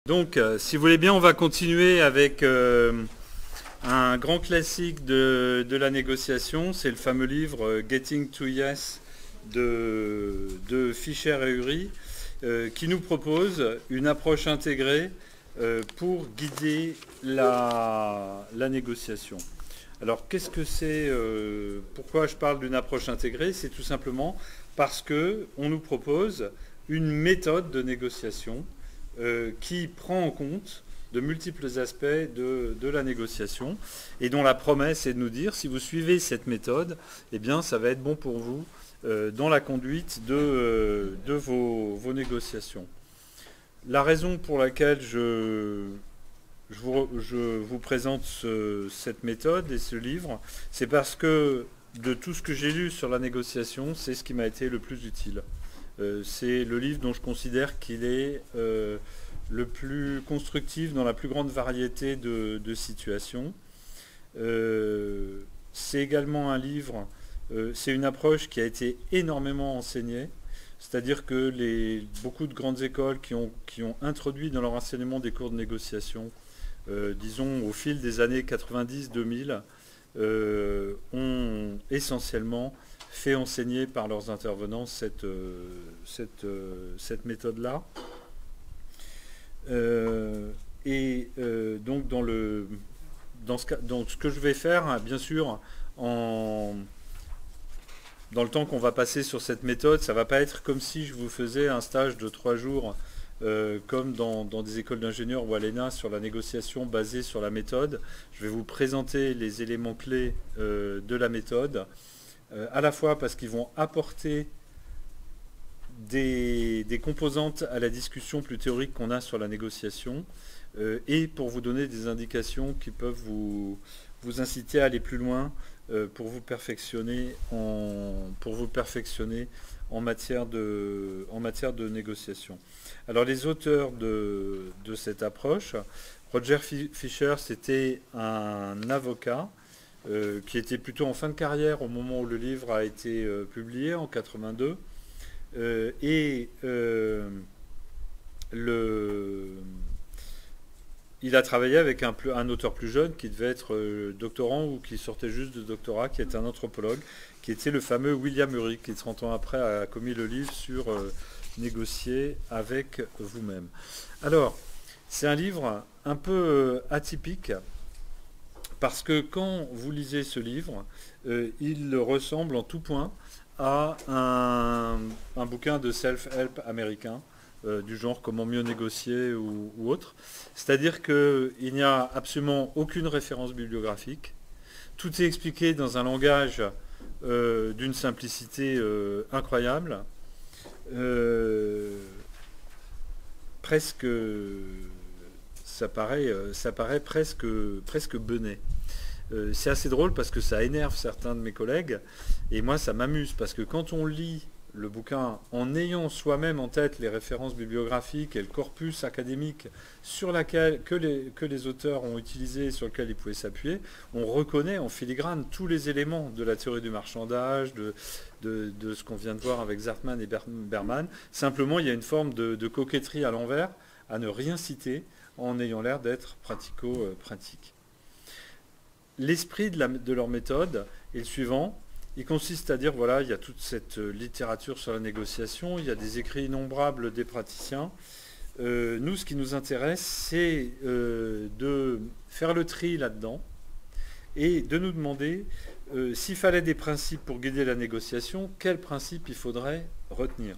Donc, si vous voulez bien, on va continuer avec un grand classique de la négociation. C'est le fameux livre Getting to Yes de Fischer et Ury, qui nous propose une approche intégrée pour guider la négociation. Alors, qu'est-ce que c'est pourquoi je parle d'une approche intégrée? C'est tout simplement parce qu'on nous propose une méthode de négociation qui prend en compte de multiples aspects de la négociation et dont la promesse est de nous dire, si vous suivez cette méthode, eh bien, ça va être bon pour vous dans la conduite de vos négociations. La raison pour laquelle je vous présente cette méthode et ce livre, c'est parce que de tout ce que j'ai lu sur la négociation, c'est ce qui m'a été le plus utile. C'est le livre dont je considère qu'il est le plus constructif dans la plus grande variété de situations. C'est également un livre, c'est une approche qui a été énormément enseignée, c'est-à-dire que beaucoup de grandes écoles qui ont introduit dans leur enseignement des cours de négociation, disons au fil des années 90-2000, ont essentiellement fait enseigner par leurs intervenants cette méthode-là. Donc dans ce que je vais faire, bien sûr, dans le temps qu'on va passer sur cette méthode, ça ne va pas être comme si je vous faisais un stage de 3 jours, comme dans des écoles d'ingénieurs ou à l'ENA, sur la négociation basée sur la méthode. Je vais vous présenter les éléments clés de la méthode, à la fois parce qu'ils vont apporter des composantes à la discussion plus théorique qu'on a sur la négociation, et pour vous donner des indications qui peuvent vous inciter à aller plus loin pour vous perfectionner en matière de négociation. Alors les auteurs de cette approche, Roger Fischer, c'était un avocat qui était plutôt en fin de carrière au moment où le livre a été publié en 82. Il a travaillé avec un auteur plus jeune qui devait être doctorant ou qui sortait juste de doctorat, qui était un anthropologue, qui était le fameux William Ury, qui 30 ans après a commis le livre sur négocier avec vous-même. Alors, c'est un livre un peu atypique, parce que quand vous lisez ce livre, il ressemble en tout point à un bouquin de self-help américain, du genre Comment mieux négocier ou autre. C'est-à-dire qu'il n'y a absolument aucune référence bibliographique. Tout est expliqué dans un langage d'une simplicité incroyable. Presque, ça paraît presque benet. C'est assez drôle parce que ça énerve certains de mes collègues, et moi ça m'amuse parce que quand on lit le bouquin en ayant soi-même en tête les références bibliographiques et le corpus académique que les auteurs ont utilisé, sur lequel ils pouvaient s'appuyer, on reconnaît en filigrane tous les éléments de la théorie du marchandage, de ce qu'on vient de voir avec Zartmann et Berman. Simplement, il y a une forme de coquetterie à l'envers, à ne rien citer en ayant l'air d'être pratico-pratique. L'esprit de leur méthode est le suivant. Il consiste à dire, voilà, il y a toute cette littérature sur la négociation, il y a des écrits innombrables des praticiens. Nous, ce qui nous intéresse, c'est de faire le tri là-dedans et de nous demander s'il fallait des principes pour guider la négociation, quels principes il faudrait retenir.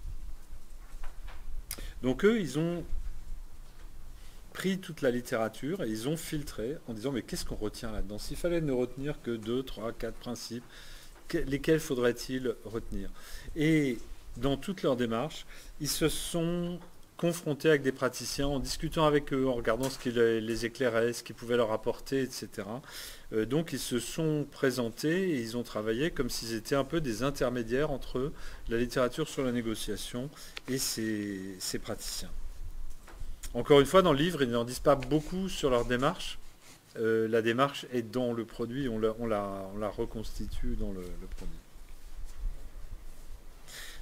Donc eux, ils ont pris toute la littérature et ils ont filtré en disant mais qu'est-ce qu'on retient là-dedans? S'il fallait ne retenir que 2, 3, 4 principes, lesquels faudrait-il retenir? Et dans toute leur démarche, ils se sont confrontés avec des praticiens en discutant avec eux, en regardant ce qui les éclairait, ce qu'ils pouvaient leur apporter, etc. Donc ils se sont présentés et ils ont travaillé comme s'ils étaient un peu des intermédiaires entre la littérature sur la négociation et ces praticiens. Encore une fois, dans le livre, ils n'en disent pas beaucoup sur leur démarche. La démarche est dans le produit, on la reconstitue dans le produit.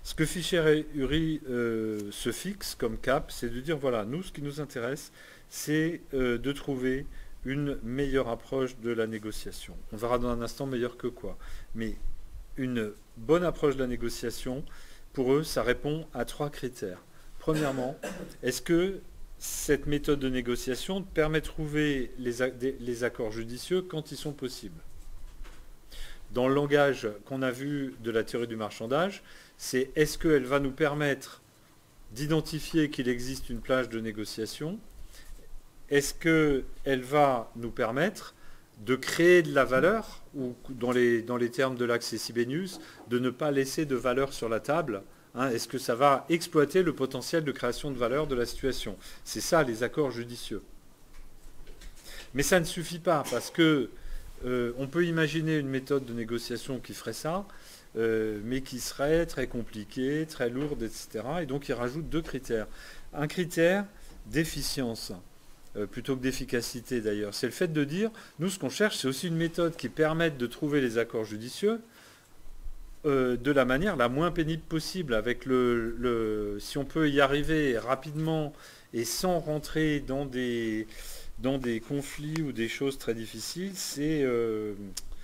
Ce que Fischer et Ury se fixent comme cap, c'est de dire, voilà, nous, ce qui nous intéresse, c'est de trouver une meilleure approche de la négociation. On verra dans un instant meilleur que quoi. Mais une bonne approche de la négociation, pour eux, ça répond à 3 critères. Premièrement, est-ce que cette méthode de négociation permet de trouver les accords judicieux quand ils sont possibles? Dans le langage qu'on a vu de la théorie du marchandage, c'est est-ce qu'elle va nous permettre d'identifier qu'il existe une plage de négociation? Est-ce qu'elle va nous permettre de créer de la valeur, ou dans les termes de l'axe Sibelius, de ne pas laisser de valeur sur la table? Est-ce que ça va exploiter le potentiel de création de valeur de la situation? C'est ça les accords judicieux. Mais ça ne suffit pas, parce que on peut imaginer une méthode de négociation qui ferait ça, mais qui serait très compliquée, très lourde, etc. Et donc il rajoute 2 critères. Un critère d'efficience, plutôt que d'efficacité d'ailleurs. C'est le fait de dire, nous ce qu'on cherche, c'est aussi une méthode qui permette de trouver les accords judicieux de la manière la moins pénible possible, avec si on peut y arriver rapidement et sans rentrer dans des conflits ou des choses très difficiles, ce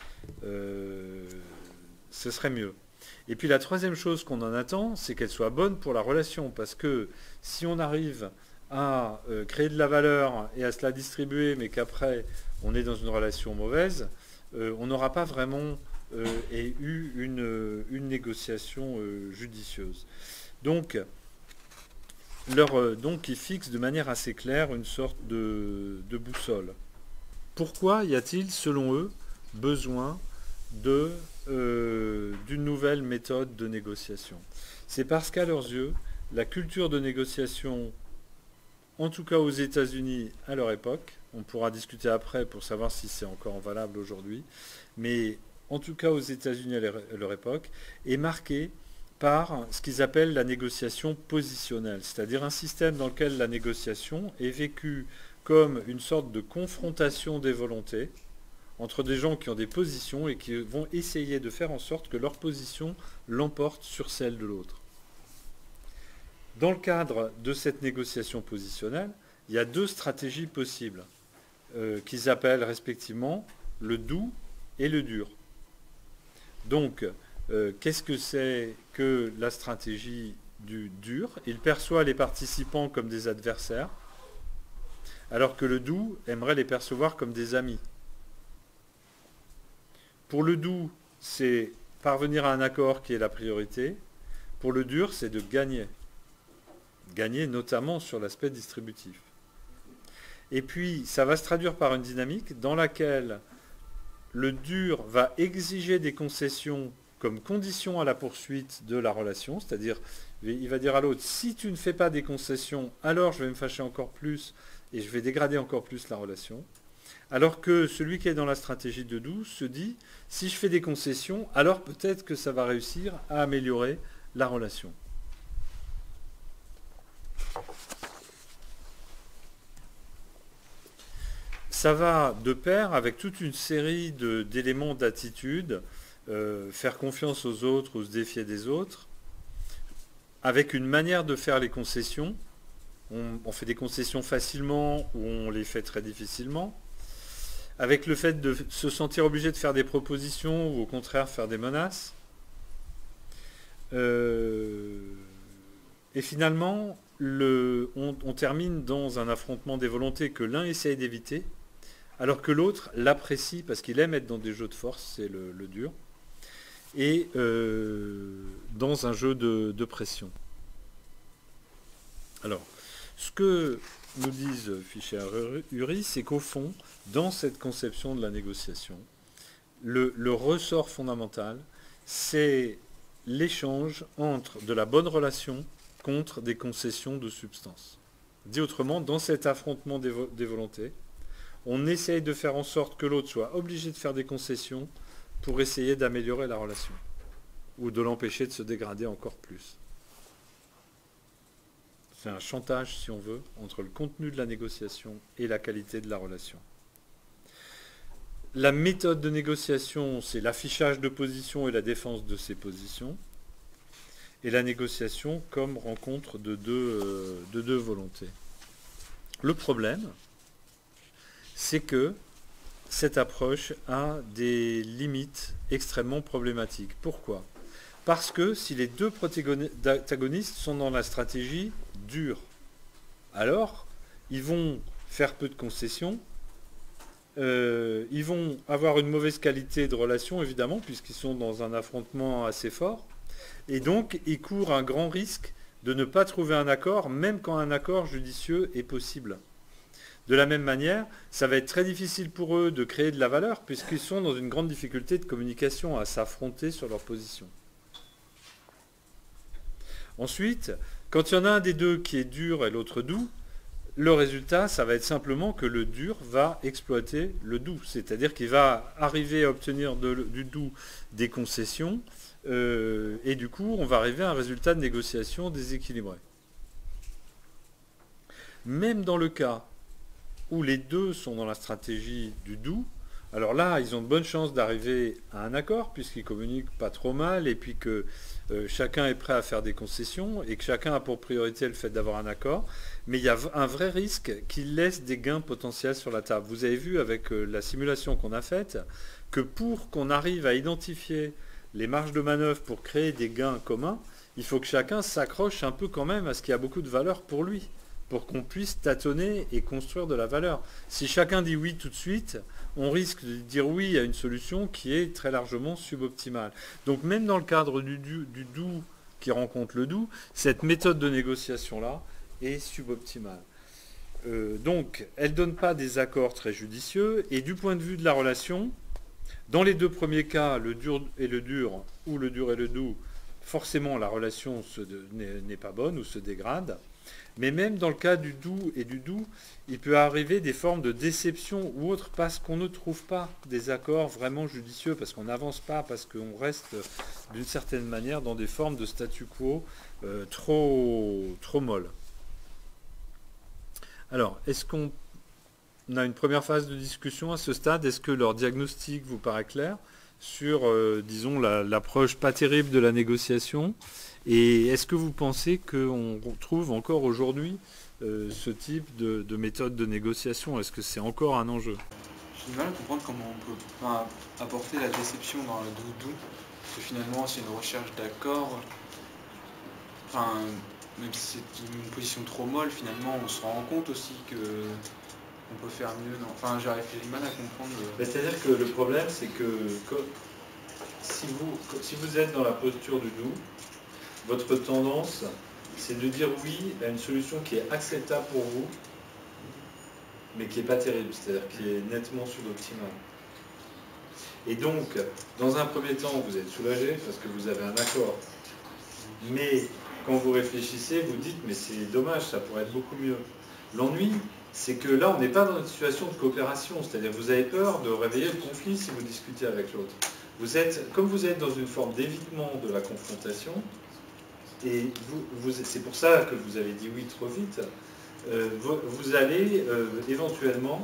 serait mieux. Et puis la troisième chose qu'on en attend, c'est qu'elle soit bonne pour la relation, parce que si on arrive à créer de la valeur et à se la distribuer, mais qu'après on est dans une relation mauvaise, on n'aura pas vraiment eu une négociation judicieuse. Donc ils fixent de manière assez claire une sorte de boussole. Pourquoi y a-t-il, selon eux, besoin d'une nouvelle méthode de négociation? C'est parce qu'à leurs yeux, la culture de négociation, en tout cas aux États-Unis à leur époque, on pourra discuter après pour savoir si c'est encore valable aujourd'hui, mais en tout cas aux États-Unis à leur époque, est marquée par ce qu'ils appellent la négociation positionnelle, c'est-à-dire un système dans lequel la négociation est vécue comme une sorte de confrontation des volontés entre des gens qui ont des positions et qui vont essayer de faire en sorte que leur position l'emporte sur celle de l'autre. Dans le cadre de cette négociation positionnelle, il y a 2 stratégies possibles qu'ils appellent respectivement le doux et le dur. Donc, qu'est-ce que c'est que la stratégie du dur? Il perçoit les participants comme des adversaires, alors que le doux aimerait les percevoir comme des amis. Pour le doux, c'est parvenir à un accord qui est la priorité. Pour le dur, c'est de gagner. Gagner notamment sur l'aspect distributif. Et puis, ça va se traduire par une dynamique dans laquelle le dur va exiger des concessions comme condition à la poursuite de la relation, c'est-à-dire il va dire à l'autre, si tu ne fais pas des concessions, alors je vais me fâcher encore plus et je vais dégrader encore plus la relation. Alors que celui qui est dans la stratégie de doux se dit, si je fais des concessions, alors peut-être que ça va réussir à améliorer la relation. Ça va de pair avec toute une série d'éléments d'attitude, faire confiance aux autres ou se défier des autres, avec une manière de faire les concessions. On fait des concessions facilement ou on les fait très difficilement, avec le fait de se sentir obligé de faire des propositions ou au contraire faire des menaces. Et finalement, on termine dans un affrontement des volontés que l'un essaye d'éviter, alors que l'autre l'apprécie parce qu'il aime être dans des jeux de force, c'est le dur, et dans un jeu de pression. Alors, ce que nous disent Fischer et Ury, c'est qu'au fond, dans cette conception de la négociation, le ressort fondamental, c'est l'échange entre de la bonne relation contre des concessions de substance. Dit autrement, dans cet affrontement des volontés, on essaye de faire en sorte que l'autre soit obligé de faire des concessions pour essayer d'améliorer la relation, ou de l'empêcher de se dégrader encore plus. C'est un chantage, si on veut, entre le contenu de la négociation et la qualité de la relation. La méthode de négociation, c'est l'affichage de positions et la défense de ces positions. et la négociation comme rencontre de deux volontés. Le problème, c'est que cette approche a des limites extrêmement problématiques. Pourquoi ? Parce que si les deux protagonistes sont dans la stratégie dure, alors ils vont faire peu de concessions, ils vont avoir une mauvaise qualité de relation, évidemment, puisqu'ils sont dans un affrontement assez fort, et donc ils courent un grand risque de ne pas trouver un accord, même quand un accord judicieux est possible. De la même manière, ça va être très difficile pour eux de créer de la valeur, puisqu'ils sont dans une grande difficulté de communication, à s'affronter sur leur position. Ensuite, quand il y en a un des deux qui est dur et l'autre doux, le résultat, ça va être simplement que le dur va exploiter le doux. C'est-à-dire qu'il va arriver à obtenir du doux des concessions, et du coup, on va arriver à un résultat de négociation déséquilibré. Même dans le cas où les deux sont dans la stratégie du doux, alors là, ils ont de bonnes chances d'arriver à un accord, puisqu'ils communiquent pas trop mal, et puis que chacun est prêt à faire des concessions, et que chacun a pour priorité le fait d'avoir un accord. Mais il y a un vrai risque qu'ils laissent des gains potentiels sur la table. Vous avez vu avec la simulation qu'on a faite, que pour qu'on arrive à identifier les marges de manœuvre pour créer des gains communs, il faut que chacun s'accroche un peu quand même à ce qui a beaucoup de valeur pour lui, pour qu'on puisse tâtonner et construire de la valeur. Si chacun dit oui tout de suite, on risque de dire oui à une solution qui est très largement suboptimale. Donc même dans le cadre du doux qui rencontre le doux, cette méthode de négociation-là est suboptimale. Donc elle ne donne pas des accords très judicieux, et du point de vue de la relation, dans les deux premiers cas, le dur et le dur, ou le dur et le doux, forcément la relation n'est pas bonne ou se dégrade. Mais même dans le cas du doux et du doux, il peut arriver des formes de déception ou autres parce qu'on ne trouve pas des accords vraiment judicieux, parce qu'on n'avance pas, parce qu'on reste d'une certaine manière dans des formes de statu quo trop molles. Alors, est-ce qu'on a une première phase de discussion à ce stade? Est-ce que leur diagnostic vous paraît clair sur, disons, l'approche pas terrible de la négociation? Et est-ce que vous pensez qu'on trouve encore aujourd'hui ce type de méthode de négociation? Est-ce que c'est encore un enjeu? J'ai du mal à comprendre comment on peut apporter la déception dans le doudou, parce que finalement c'est une recherche d'accord. Enfin, même si c'est une position trop molle, finalement on se rend compte aussi que on peut faire mieux. Non. Enfin, j'ai du mal à comprendre. C'est-à-dire que le problème, c'est que si vous êtes dans la posture du doux, votre tendance, c'est de dire oui à une solution qui est acceptable pour vous, mais qui n'est pas terrible, c'est-à-dire qui est nettement suboptimale. Et donc, dans un premier temps, vous êtes soulagé parce que vous avez un accord. Mais quand vous réfléchissez, vous dites, mais c'est dommage, ça pourrait être beaucoup mieux. L'ennui, c'est que là, on n'est pas dans une situation de coopération, c'est-à-dire que vous avez peur de réveiller le conflit si vous discutez avec l'autre. Comme vous êtes dans une forme d'évitement de la confrontation, et c'est pour ça que vous avez dit oui trop vite, vous allez éventuellement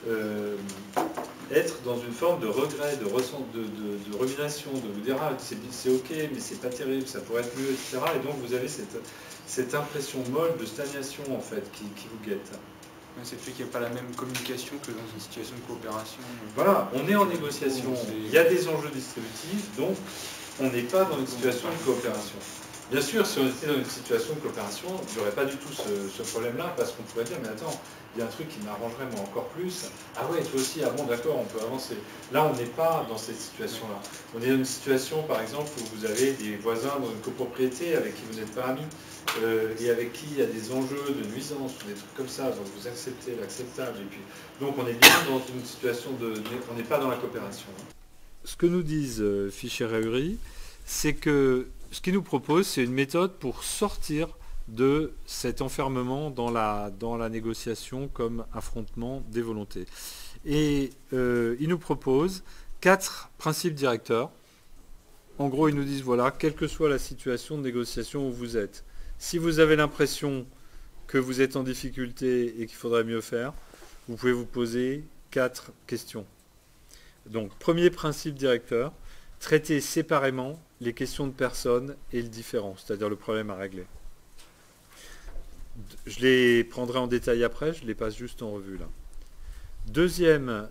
être dans une forme de regret, de rumination, de vous dire ah c'est ok mais c'est pas terrible, ça pourrait être mieux, etc. Et donc vous avez cette impression molle de stagnation en fait qui vous guette. C'est le fait qu'il n'y a pas la même communication que dans une situation de coopération. Voilà, on est en négociation, il y a des enjeux distributifs, donc on n'est pas dans une situation de coopération. Bien sûr, si on était dans une situation de coopération, il n'y aurait pas du tout ce problème-là, parce qu'on pourrait dire, mais attends, il y a un truc qui m'arrangerait moi encore plus. Ah ouais, toi aussi, ah bon, d'accord, on peut avancer. Là, on n'est pas dans cette situation-là. On est dans une situation, par exemple, où vous avez des voisins dans une copropriété avec qui vous n'êtes pas amis, et avec qui il y a des enjeux de nuisance, ou des trucs comme ça, donc vous acceptez l'acceptable. Et puis, donc on est bien dans une situation on n'est pas dans la coopération. Ce que nous disent Fischer et Ury, c'est que ce qu'ils nous proposent, c'est une méthode pour sortir de cet enfermement dans la négociation comme affrontement des volontés. Et ils nous proposent 4 principes directeurs. En gros, ils nous disent, voilà, quelle que soit la situation de négociation où vous êtes, si vous avez l'impression que vous êtes en difficulté et qu'il faudrait mieux faire, vous pouvez vous poser 4 questions. Donc, premier principe directeur, traiter séparément les questions de personne et le différent, c'est-à-dire le problème à régler. Je les prendrai en détail après, je les passe juste en revue là. Deuxième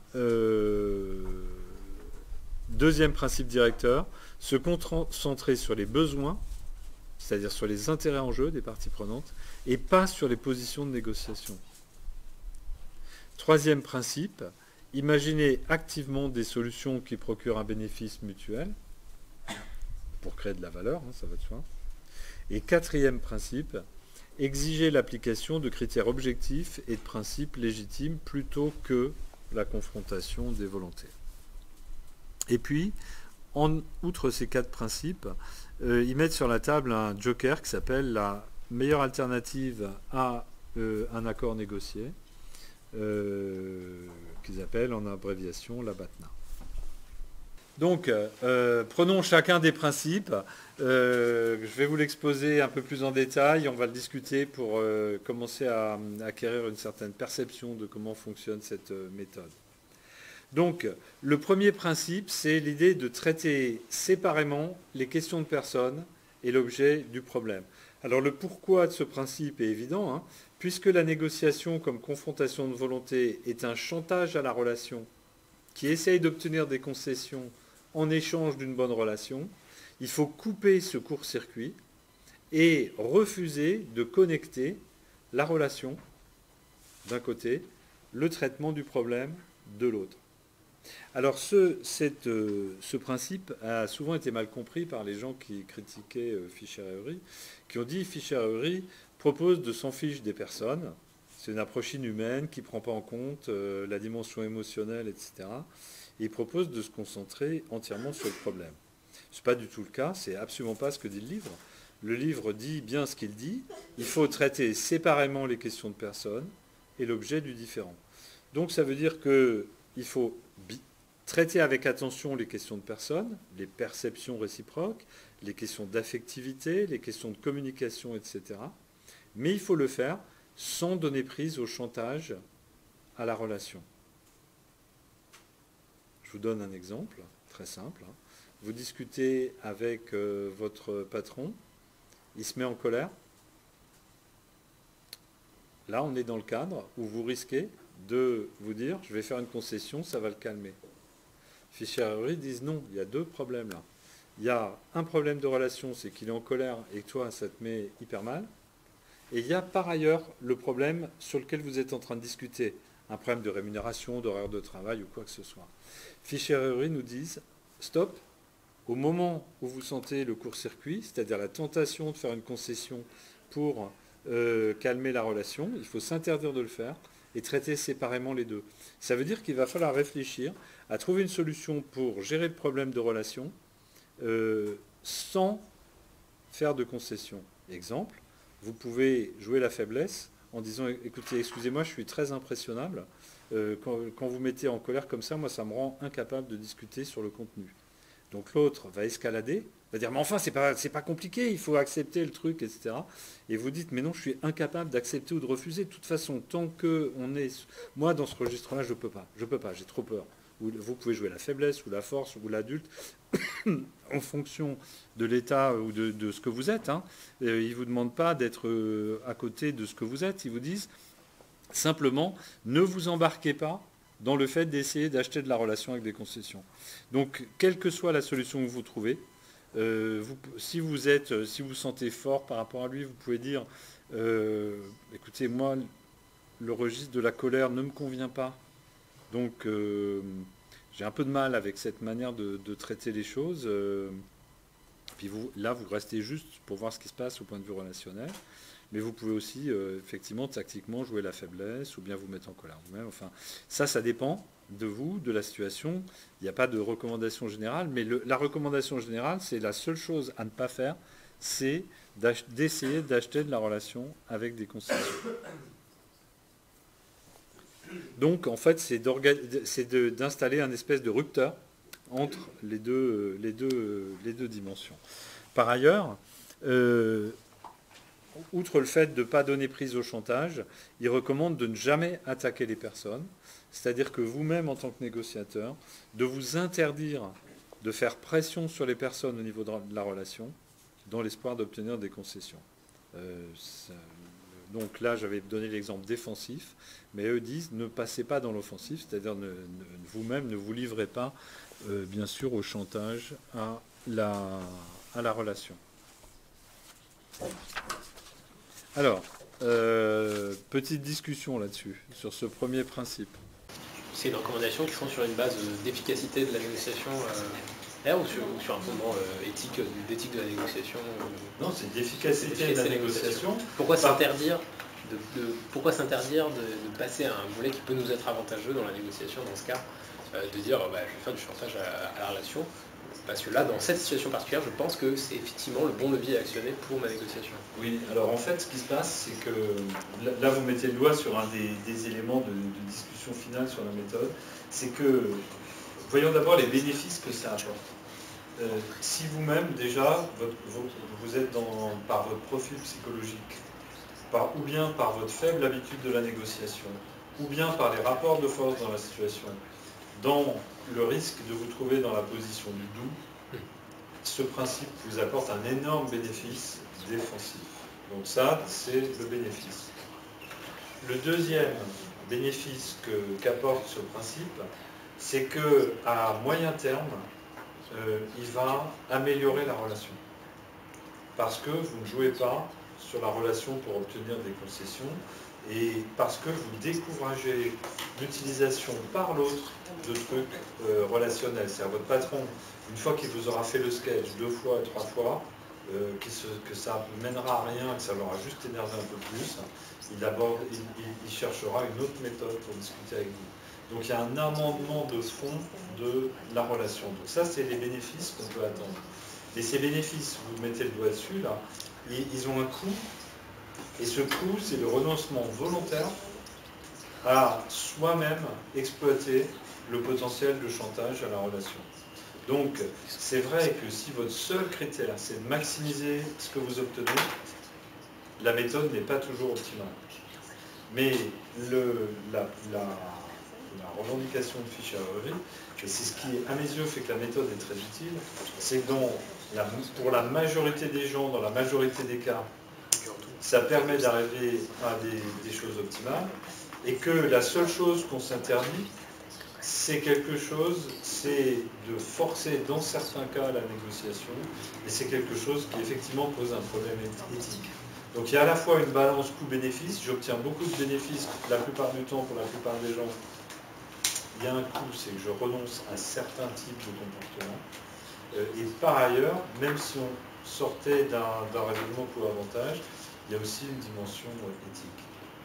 principe directeur, se concentrer sur les besoins, c'est-à-dire sur les intérêts en jeu des parties prenantes, et pas sur les positions de négociation. Troisième principe, imaginer activement des solutions qui procurent un bénéfice mutuel, pour créer de la valeur, hein, ça va de soi. Et quatrième principe, exiger l'application de critères objectifs et de principes légitimes plutôt que la confrontation des volontés. Et puis, outre ces 4 principes, ils mettent sur la table un joker qui s'appelle la meilleure alternative à un accord négocié, qu'ils appellent en abréviation la BATNA. Donc, prenons chacun des principes. Je vais vous l'exposer un peu plus en détail. On va le discuter pour commencer à acquérir une certaine perception de comment fonctionne cette méthode. Donc, le premier principe, c'est l'idée de traiter séparément les questions de personne et l'objet du problème. Alors, le pourquoi de ce principe est évident, hein, puisque la négociation comme confrontation de volonté est un chantage à la relation qui essaye d'obtenir des concessions en échange d'une bonne relation, il faut couper ce court-circuit et refuser de connecter la relation d'un côté, le traitement du problème de l'autre. Alors ce principe a souvent été mal compris par les gens qui critiquaient Fischer et Ury, qui ont dit Fischer et Ury propose de s'en fiche des personnes, c'est une approche inhumaine qui ne prend pas en compte la dimension émotionnelle, etc. Et il propose de se concentrer entièrement sur le problème. Ce n'est pas du tout le cas, c'est absolument pas ce que dit le livre. Le livre dit bien ce qu'il dit, il faut traiter séparément les questions de personne et l'objet du différent. Donc ça veut dire qu'il faut traiter avec attention les questions de personne, les perceptions réciproques, les questions d'affectivité, les questions de communication, etc. Mais il faut le faire sans donner prise au chantage à la relation. Je vous donne un exemple très simple. Vous discutez avec votre patron, il se met en colère. Là, on est dans le cadre où vous risquez de vous dire, je vais faire une concession, ça va le calmer. Fischer et Ury disent non, il y a 2 problèmes là. Il y a un problème de relation, c'est qu'il est en colère et que toi, ça te met hyper mal. Et il y a par ailleurs le problème sur lequel vous êtes en train de discuter, un problème de rémunération, d'horaire de travail ou quoi que ce soit. Fischer et Ury nous disent, stop, au moment où vous sentez le court-circuit, c'est-à-dire la tentation de faire une concession pour calmer la relation, il faut s'interdire de le faire et traiter séparément les 2. Ça veut dire qu'il va falloir réfléchir à trouver une solution pour gérer le problème de relation sans faire de concession. Exemple, vous pouvez jouer la faiblesse en disant, écoutez, excusez-moi, je suis très impressionnable. Quand vous mettez en colère comme ça, moi, ça me rend incapable de discuter sur le contenu. Donc l'autre va escalader, va dire, mais enfin, c'est pas compliqué, il faut accepter le truc, etc. Et vous dites, mais non, je suis incapable d'accepter ou de refuser. De toute façon, tant qu'on est... Moi, dans ce registre-là, je peux pas, j'ai trop peur. Vous pouvez jouer la faiblesse ou la force ou l'adulte en fonction de l'état ou de ce que vous êtes. Hein. Ils ne vous demandent pas d'être à côté de ce que vous êtes. Ils vous disent simplement ne vous embarquez pas dans le fait d'essayer d'acheter de la relation avec des concessions. Donc, quelle que soit la solution que vous trouvez, si vous vous sentez fort par rapport à lui, vous pouvez dire écoutez, moi, le registre de la colère ne me convient pas. Donc, j'ai un peu de mal avec cette manière de traiter les choses. Puis vous restez juste pour voir ce qui se passe au point de vue relationnel. Mais vous pouvez aussi, effectivement, tactiquement, jouer la faiblesse ou bien vous mettre en colère vous-même. Enfin, ça dépend de vous, de la situation. Il n'y a pas de recommandation générale. Mais la recommandation générale, c'est la seule chose à ne pas faire, c'est d'essayer d'acheter de la relation avec des concessions. Donc, en fait, c'est d'installer un espèce de rupteur entre les deux dimensions. Par ailleurs, outre le fait de ne pas donner prise au chantage, il recommande de ne jamais attaquer les personnes, c'est-à-dire que vous-même, en tant que négociateur, de vous interdire de faire pression sur les personnes au niveau de la relation, dans l'espoir d'obtenir des concessions. Donc là, j'avais donné l'exemple défensif, mais eux disent ne passez pas dans l'offensif, c'est-à-dire vous-même ne vous livrez pas, bien sûr, au chantage à la relation. Alors, petite discussion là-dessus, sur ce premier principe. C'est une recommandation qui sont sur une base d'efficacité de la négociation ou sur un fondement d'éthique de la négociation Non, c'est d'efficacité de la négociation. Pourquoi s'interdire de passer à un volet qui peut nous être avantageux dans la négociation, dans ce cas, de dire je vais faire du chantage à la relation, parce que là, dans cette situation particulière, je pense que c'est effectivement le bon levier à actionner pour ma négociation. Oui, alors en fait, ce qui se passe, c'est que là, vous mettez le doigt sur un des éléments de discussion finale sur la méthode, c'est que, voyons d'abord les bénéfices que ça apporte. Si vous-même, déjà, vous êtes par votre profil psychologique, ou bien par votre faible habitude de la négociation, ou bien par les rapports de force dans la situation, dans le risque de vous trouver dans la position du doux, ce principe vous apporte un énorme bénéfice défensif. Donc ça, c'est le bénéfice. Le deuxième bénéfice qu'apporte ce principe, c'est qu'à moyen terme, il va améliorer la relation. Parce que vous ne jouez pas sur la relation pour obtenir des concessions, et parce que vous découragez l'utilisation par l'autre de trucs relationnels. C'est-à-dire votre patron, une fois qu'il vous aura fait le sketch 2 fois, 3 fois, que ça ne mènera à rien, que ça l'aura juste énervé un peu plus, il cherchera une autre méthode pour discuter avec vous. Donc il y a un amendement de fond de la relation. Donc ça, c'est les bénéfices qu'on peut attendre. Et ces bénéfices, vous mettez le doigt dessus, là, ils ont un coût. Et ce coût, c'est le renoncement volontaire à soi-même exploiter le potentiel de chantage à la relation. Donc, c'est vrai que si votre seul critère, c'est de maximiser ce que vous obtenez, la méthode n'est pas toujours optimale. Mais la revendication de Fischer-Hervé, et c'est ce qui, à mes yeux, fait que la méthode est très utile, c'est que pour la majorité des gens, dans la majorité des cas, ça permet d'arriver à des choses optimales, et que la seule chose qu'on s'interdit, c'est de forcer dans certains cas la négociation, et c'est quelque chose qui effectivement pose un problème éthique. Donc il y a à la fois une balance coût-bénéfice, j'obtiens beaucoup de bénéfices la plupart du temps pour la plupart des gens. Il y a un coût, c'est que je renonce à certains types de comportements. Et par ailleurs, même si on sortait d'un raisonnement coût-avantage, il y a aussi une dimension éthique.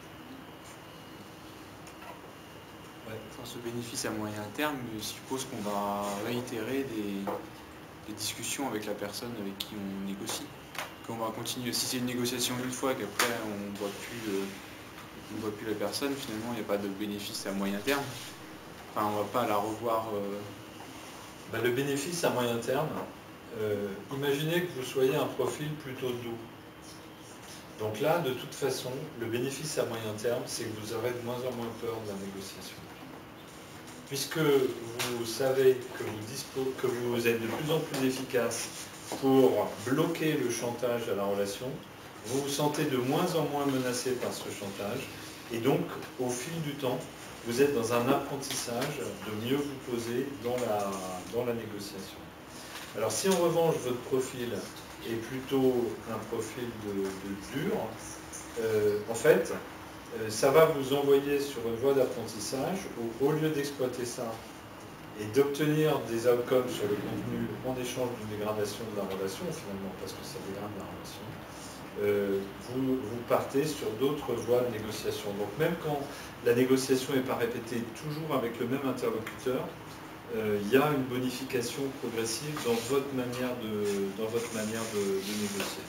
Ouais. Enfin, ce bénéfice à moyen terme suppose qu'on va réitérer des discussions avec la personne avec qui on négocie. Qu'on va continuer. Si c'est une négociation une fois qu'après on ne voit plus la personne, finalement il n'y a pas de bénéfice à moyen terme. Enfin, on ne va pas la revoir. Le bénéfice à moyen terme, imaginez que vous soyez un profil plutôt doux. Donc là, de toute façon, le bénéfice à moyen terme, c'est que vous aurez de moins en moins peur de la négociation. Puisque vous savez que vous êtes de plus en plus efficace pour bloquer le chantage à la relation, vous vous sentez de moins en moins menacé par ce chantage, et donc, au fil du temps, vous êtes dans un apprentissage de mieux vous poser dans la négociation. Alors si en revanche votre profil est plutôt un profil de dur, en fait, ça va vous envoyer sur une voie d'apprentissage où, au lieu d'exploiter ça et d'obtenir des outcomes sur le contenu en échange d'une dégradation de la relation, finalement, parce que ça dégrade la relation, vous partez sur d'autres voies de négociation. Donc même quand la négociation n'est pas répétée toujours avec le même interlocuteur, il y a une bonification progressive dans votre manière de négocier.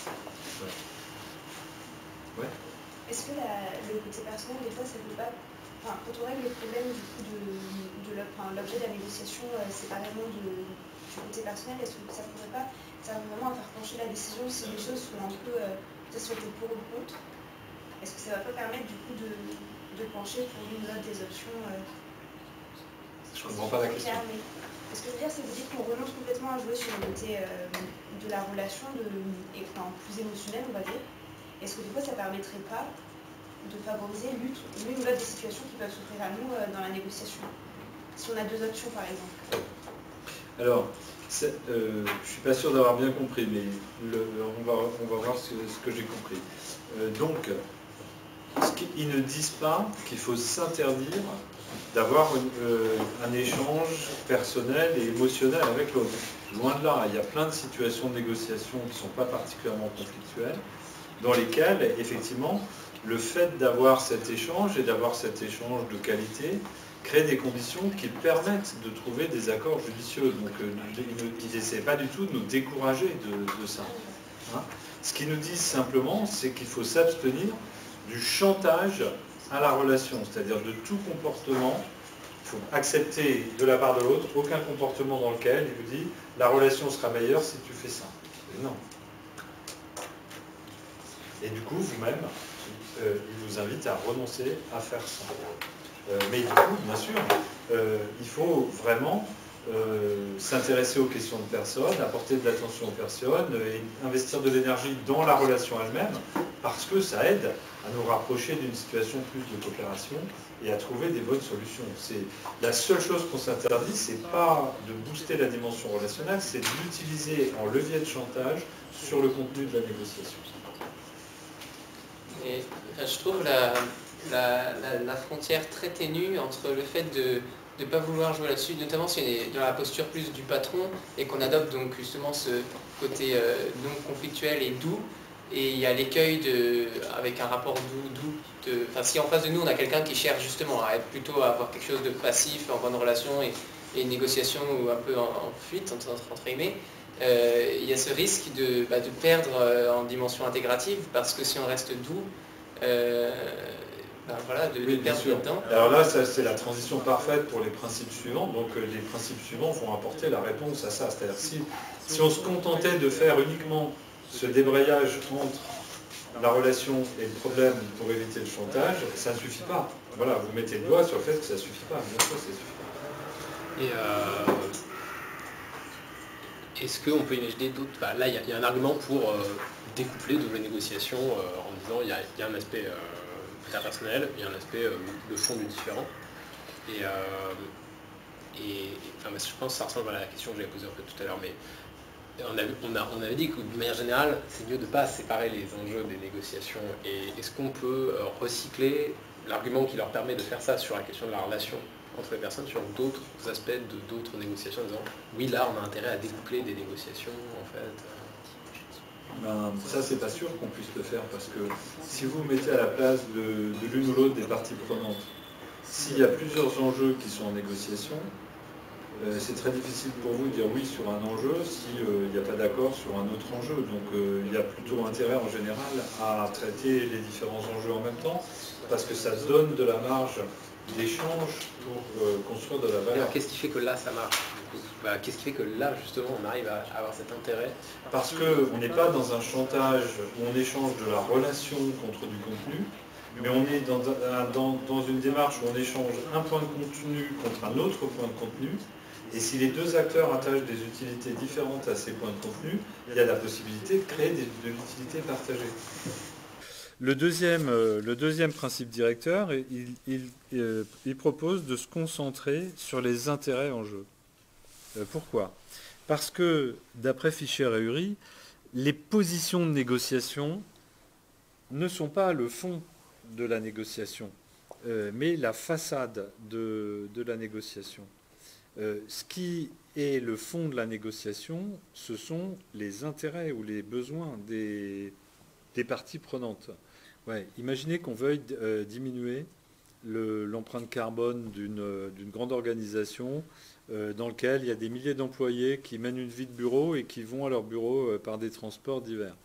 Ouais. Est-ce que le côté personnel, des fois, ça ne peut pas... Enfin, quand on règle le problème du coup de l'objet de la négociation séparément du côté personnel, est-ce que ça ne pourrait pas servir vraiment à faire pencher la décision si les choses sont un peu souhaitées pour ou contre? Est-ce que ça ne va pas permettre du coup de pencher pour l'une ou l'autre des options? Je ne comprends pas la question. ce que je veux dire, c'est que vous dites qu'on renonce complètement à jouer sur le côté de la relation, plus émotionnelle, on va dire. Est-ce que des fois, ça ne permettrait pas de favoriser l'une ou l'autre des situations qui peuvent s'offrir à nous dans la négociation? Si on a deux options, par exemple. Alors, je ne suis pas sûr d'avoir bien compris, mais on va voir ce que j'ai compris. Donc, ils ne disent pas qu'il faut s'interdire d'avoir un échange personnel et émotionnel avec l'autre. Loin de là, il y a plein de situations de négociation qui ne sont pas particulièrement conflictuelles, dans lesquelles, effectivement, le fait d'avoir cet échange et d'avoir cet échange de qualité crée des conditions qui permettent de trouver des accords judicieux. Donc ils n'essaient pas du tout de nous décourager de ça. Hein. Ce qu'ils nous disent simplement, c'est qu'il faut s'abstenir du chantage à la relation, c'est-à-dire de tout comportement. Il faut accepter de la part de l'autre aucun comportement dans lequel il vous dit la relation sera meilleure si tu fais ça. Et non. Et du coup, vous-même, il vous invite à renoncer à faire ça. Mais du coup, bien sûr, il faut vraiment s'intéresser aux questions de personnes, apporter de l'attention aux personnes, et investir de l'énergie dans la relation elle-même, parce que ça aide à nous rapprocher d'une situation plus de coopération et à trouver des bonnes solutions. C'est la seule chose qu'on s'interdit, c'est pas de booster la dimension relationnelle, c'est de l'utiliser en levier de chantage sur le contenu de la négociation. Et, je trouve la frontière très ténue entre le fait de ne pas vouloir jouer là-dessus, notamment si on est dans la posture plus du patron et qu'on adopte donc justement ce côté non conflictuel et doux, et il y a l'écueil avec un rapport doux, si en face de nous on a quelqu'un qui cherche justement à être plutôt à avoir quelque chose de passif en bonne relation et une négociation ou un peu en fuite entre guillemets, il y a ce risque de perdre en dimension intégrative, parce que si on reste doux, voilà, de perdre là-dedans. Alors là, c'est la transition parfaite pour les principes suivants. Donc les principes suivants vont apporter la réponse à ça. C'est-à-dire si on se contentait de faire uniquement ce débrayage entre la relation et le problème pour éviter le chantage, ça ne suffit pas. Voilà, vous mettez le doigt sur le fait que ça ne suffit pas. Bien sûr, ça ne suffit pas. Et est-ce qu'on peut imaginer d'autres... là, il y a un argument pour découpler de la négociation en disant il y a un aspect interpersonnel, il y a un aspect de fond du différent. Je pense que ça ressemble à la question que j'avais posée un peu tout à l'heure, mais on avait dit que de manière générale, c'est mieux de ne pas séparer les enjeux des négociations. Et est-ce qu'on peut recycler l'argument qui leur permet de faire ça sur la question de la relation entre les personnes sur d'autres aspects d'autres négociations, en disant oui, là on a intérêt à découpler des négociations en fait. Ça, c'est pas sûr qu'on puisse le faire, parce que si vous vous mettez à la place de l'une ou l'autre des parties prenantes, s'il y a plusieurs enjeux qui sont en négociation, c'est très difficile pour vous de dire oui sur un enjeu s'il n'y a pas d'accord sur un autre enjeu. Donc il y a plutôt intérêt en général à traiter les différents enjeux en même temps, parce que ça donne de la marge d'échange pour construire de la valeur. Alors qu'est-ce qui fait que là ça marche? Qu'est-ce qui fait que là justement on arrive à avoir cet intérêt? Parce qu'on n'est pas dans un chantage où on échange de la relation contre du contenu, mais on est dans une démarche où on échange un point de contenu contre un autre point de contenu. Et si les deux acteurs attachent des utilités différentes à ces points de contenu, il y a la possibilité de créer de l'utilité partagée. Le deuxième principe directeur, il propose de se concentrer sur les intérêts en jeu. Pourquoi? Parce que, d'après Fischer et Ury, les positions de négociation ne sont pas le fond de la négociation, mais la façade de la négociation. Ce qui est le fond de la négociation, ce sont les intérêts ou les besoins des parties prenantes. Ouais, imaginez qu'on veuille diminuer l'empreinte carbone d'une grande organisation dans laquelle il y a des milliers d'employés qui mènent une vie de bureau et qui vont à leur bureau par des transports divers.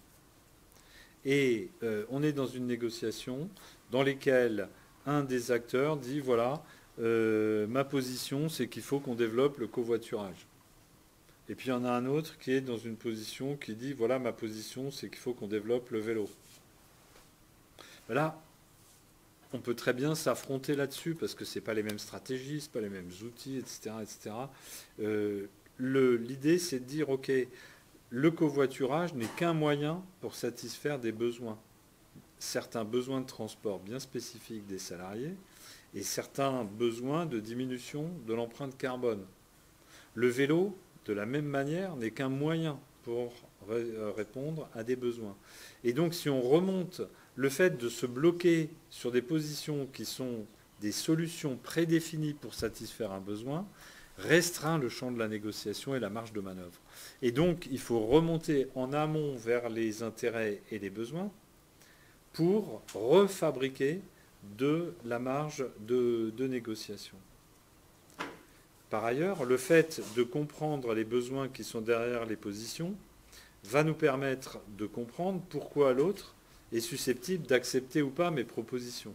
Et on est dans une négociation dans laquelle un des acteurs dit voilà, ma position c'est qu'il faut qu'on développe le covoiturage. Et puis il y en a un autre qui est dans une position qui dit voilà, ma position c'est qu'il faut qu'on développe le vélo. Là, on peut très bien s'affronter là-dessus parce que ce n'est pas les mêmes stratégies, ce pas les mêmes outils, etc. etc. L'idée, c'est de dire, OK, le covoiturage n'est qu'un moyen pour satisfaire des besoins. Certains besoins de transport bien spécifiques des salariés et certains besoins de diminution de l'empreinte carbone. Le vélo, de la même manière, n'est qu'un moyen pour répondre à des besoins. Et donc, si on remonte le fait de se bloquer sur des positions qui sont des solutions prédéfinies pour satisfaire un besoin, restreint le champ de la négociation et la marge de manœuvre. Et donc, il faut remonter en amont vers les intérêts et les besoins pour refabriquer de la marge de négociation. Par ailleurs, le fait de comprendre les besoins qui sont derrière les positions va nous permettre de comprendre pourquoi l'autre est susceptible d'accepter ou pas mes propositions.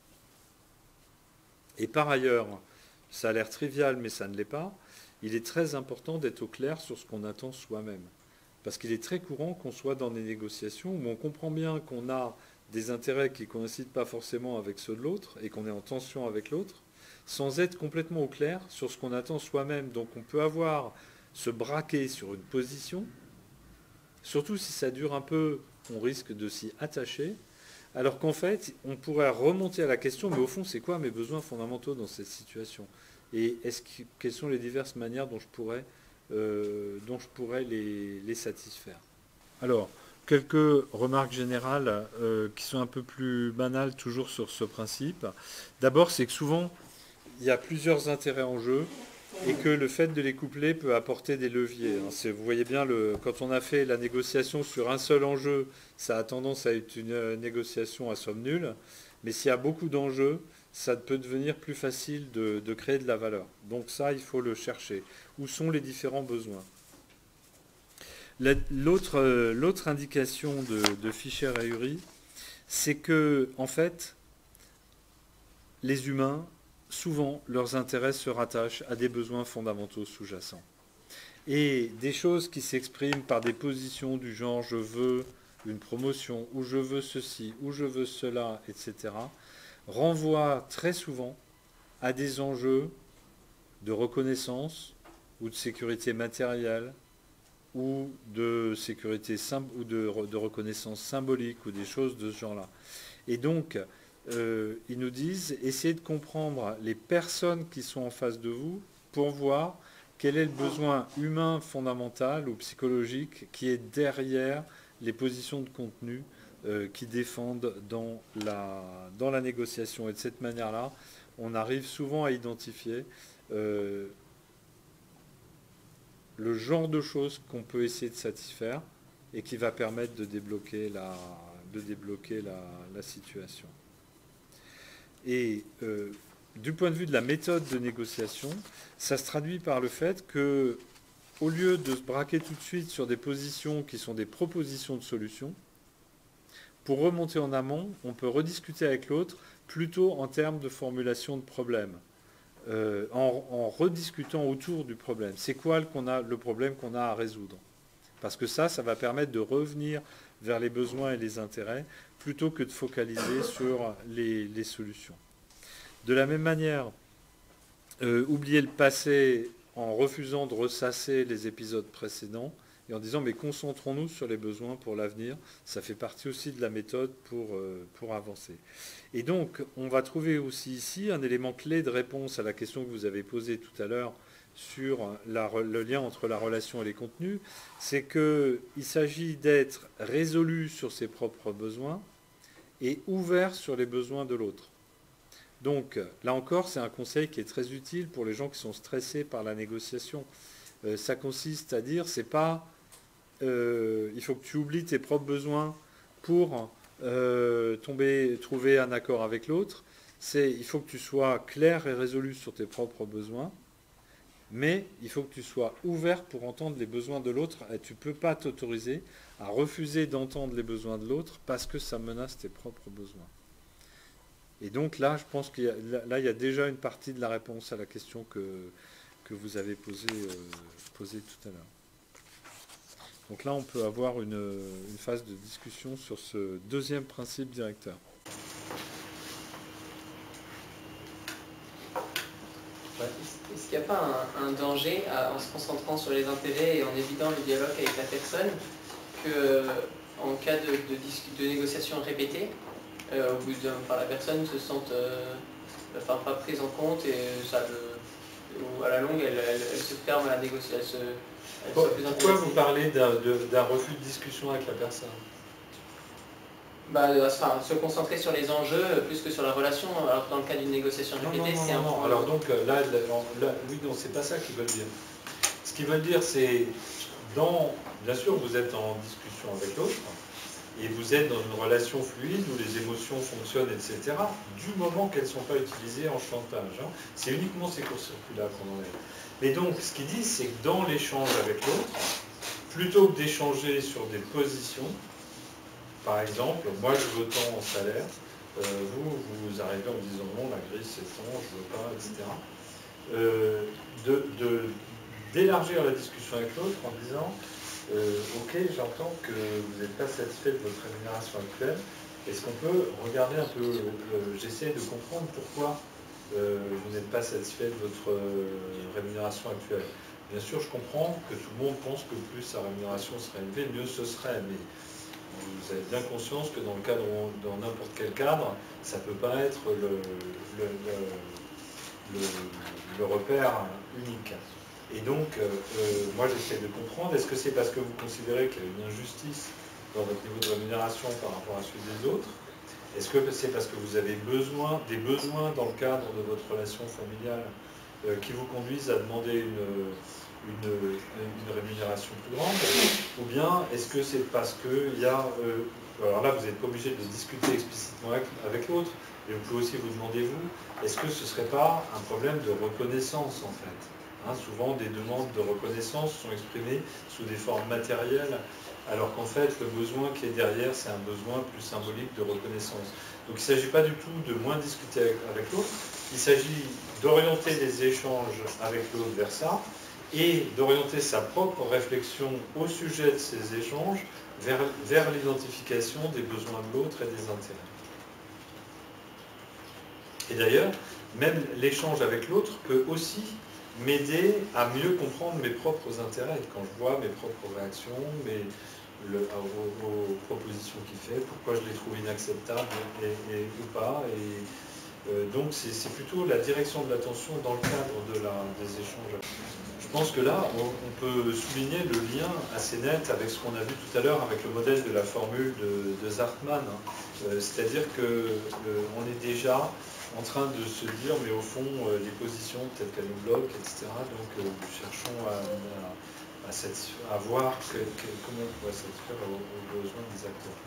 Et par ailleurs, ça a l'air trivial, mais ça ne l'est pas, il est très important d'être au clair sur ce qu'on attend soi-même. Parce qu'il est très courant qu'on soit dans des négociations où on comprend bien qu'on a des intérêts qui ne coïncident pas forcément avec ceux de l'autre et qu'on est en tension avec l'autre, sans être complètement au clair sur ce qu'on attend soi-même. Donc on peut se braquer sur une position, surtout si ça dure un peu, on risque de s'y attacher, alors qu'en fait, on pourrait remonter à la question, mais au fond, c'est quoi mes besoins fondamentaux dans cette situation? Et quelles sont les diverses manières dont je pourrais les satisfaire? Alors, quelques remarques générales qui sont un peu plus banales toujours sur ce principe. D'abord, c'est que souvent, il y a plusieurs intérêts en jeu et que le fait de les coupler peut apporter des leviers. Vous voyez bien, quand on a fait la négociation sur un seul enjeu, ça a tendance à être une négociation à somme nulle. Mais s'il y a beaucoup d'enjeux, ça peut devenir plus facile de créer de la valeur. Donc ça, il faut le chercher. Où sont les différents besoins? L'autre indication de Fischer et Ury, c'est que, en fait, les humains, souvent, leurs intérêts se rattachent à des besoins fondamentaux sous-jacents. Et des choses qui s'expriment par des positions du genre « je veux une promotion » ou « je veux ceci » ou « je veux cela », etc., renvoient très souvent à des enjeux de reconnaissance ou de sécurité matérielle ou de sécurité ou de reconnaissance symbolique ou des choses de ce genre-là. Et donc, ils nous disent, essayez de comprendre les personnes qui sont en face de vous pour voir quel est le besoin humain fondamental ou psychologique qui est derrière les positions de contenu qui défendent dans la négociation. Et de cette manière-là, on arrive souvent à identifier le genre de choses qu'on peut essayer de satisfaire et qui va permettre de débloquer la situation. Et du point de vue de la méthode de négociation, ça se traduit par le fait que, au lieu de se braquer tout de suite sur des positions qui sont des propositions de solutions, pour remonter en amont, on peut rediscuter avec l'autre plutôt en termes de formulation de problèmes, en rediscutant autour du problème. C'est quoi le problème qu'on a à résoudre? Parce que ça va permettre de revenir vers les besoins et les intérêts, plutôt que de focaliser sur les solutions. De la même manière, oublier le passé en refusant de ressasser les épisodes précédents et en disant mais concentrons-nous sur les besoins pour l'avenir, ça fait partie aussi de la méthode pour avancer. Et donc, on va trouver aussi ici un élément clé de réponse à la question que vous avez posée tout à l'heure sur le lien entre la relation et les contenus, c'est qu'il s'agit d'être résolu sur ses propres besoins et ouvert sur les besoins de l'autre. Donc, là encore, c'est un conseil qui est très utile pour les gens qui sont stressés par la négociation. Ça consiste à dire, c'est pas il faut que tu oublies tes propres besoins pour trouver un accord avec l'autre. Il faut que tu sois clair et résolu sur tes propres besoins, mais il faut que tu sois ouvert pour entendre les besoins de l'autre. Et tu ne peux pas t'autoriser à refuser d'entendre les besoins de l'autre parce que ça menace tes propres besoins. Et donc là, je pense qu'il y a déjà une partie de la réponse à la question que vous avez posée tout à l'heure. Donc là, on peut avoir une phase de discussion sur ce deuxième principe directeur. Est-ce qu'il n'y a pas un danger en se concentrant sur les intérêts et en évitant le dialogue avec la personne, qu'en cas de négociation répétée, au bout la personne se sente pas prise en compte et ou à la longue elle se ferme à la négociation. Pourquoi vous parlez d'un refus de discussion avec la personne? Se concentrer sur les enjeux plus que sur la relation. Alors dans le cas d'une négociation répétée, c'est un point. Alors donc là, oui, non, c'est pas ça qu'ils veulent dire. Ce qu'ils veulent dire, c'est bien sûr, vous êtes en discussion avec l'autre et vous êtes dans une relation fluide où les émotions fonctionnent, etc. Du moment qu'elles ne sont pas utilisées en chantage. Hein. C'est uniquement ces courts-circuits-là qu'on enlève. Mais donc, ce qu'ils disent, c'est que dans l'échange avec l'autre, plutôt que d'échanger sur des positions, par exemple, moi je veux tant en salaire, vous arrivez en me disant non, la grille c'est tant, je veux pas, etc. D'élargir la discussion avec l'autre en disant ok, j'entends que vous n'êtes pas satisfait de votre rémunération actuelle, est-ce qu'on peut regarder un peu, j'essaie de comprendre pourquoi vous n'êtes pas satisfait de votre rémunération actuelle. Bien sûr, je comprends que tout le monde pense que plus sa rémunération serait élevée, mieux ce serait, mais vous avez bien conscience que dans n'importe quel cadre, ça ne peut pas être le repère unique. Et donc, moi j'essaie de comprendre, est-ce que c'est parce que vous considérez qu'il y a une injustice dans votre niveau de rémunération par rapport à celui des autres? Est-ce que c'est parce que vous avez des besoins dans le cadre de votre relation familiale qui vous conduisent à demander une rémunération plus grande? Ou bien est-ce que c'est parce qu'il y a... alors là, vous n'êtes pas obligé de discuter explicitement avec l'autre, mais vous pouvez aussi vous demander, est-ce que ce ne serait pas un problème de reconnaissance en fait? Souvent, des demandes de reconnaissance sont exprimées sous des formes matérielles, alors qu'en fait, le besoin qui est derrière, c'est un besoin plus symbolique de reconnaissance. Donc il ne s'agit pas du tout de moins discuter avec l'autre, il s'agit d'orienter les échanges avec l'autre vers ça, et d'orienter sa propre réflexion au sujet de ces échanges vers l'identification des besoins de l'autre et des intérêts. Et d'ailleurs, même l'échange avec l'autre peut aussi m'aider à mieux comprendre mes propres intérêts. Quand je vois mes propres réactions, aux propositions qu'il fait, pourquoi je les trouve inacceptables ou pas. Donc c'est plutôt la direction de l'attention dans le cadre des échanges. Je pense que là, on peut souligner le lien assez net avec ce qu'on a vu tout à l'heure avec le modèle de la formule de Zartman. C'est-à-dire qu'on est déjà en train de se dire, mais au fond, les positions, peut-être qu'elles nous bloquent, etc. Donc, cherchons à voir comment on pourrait satisfaire aux besoins des acteurs.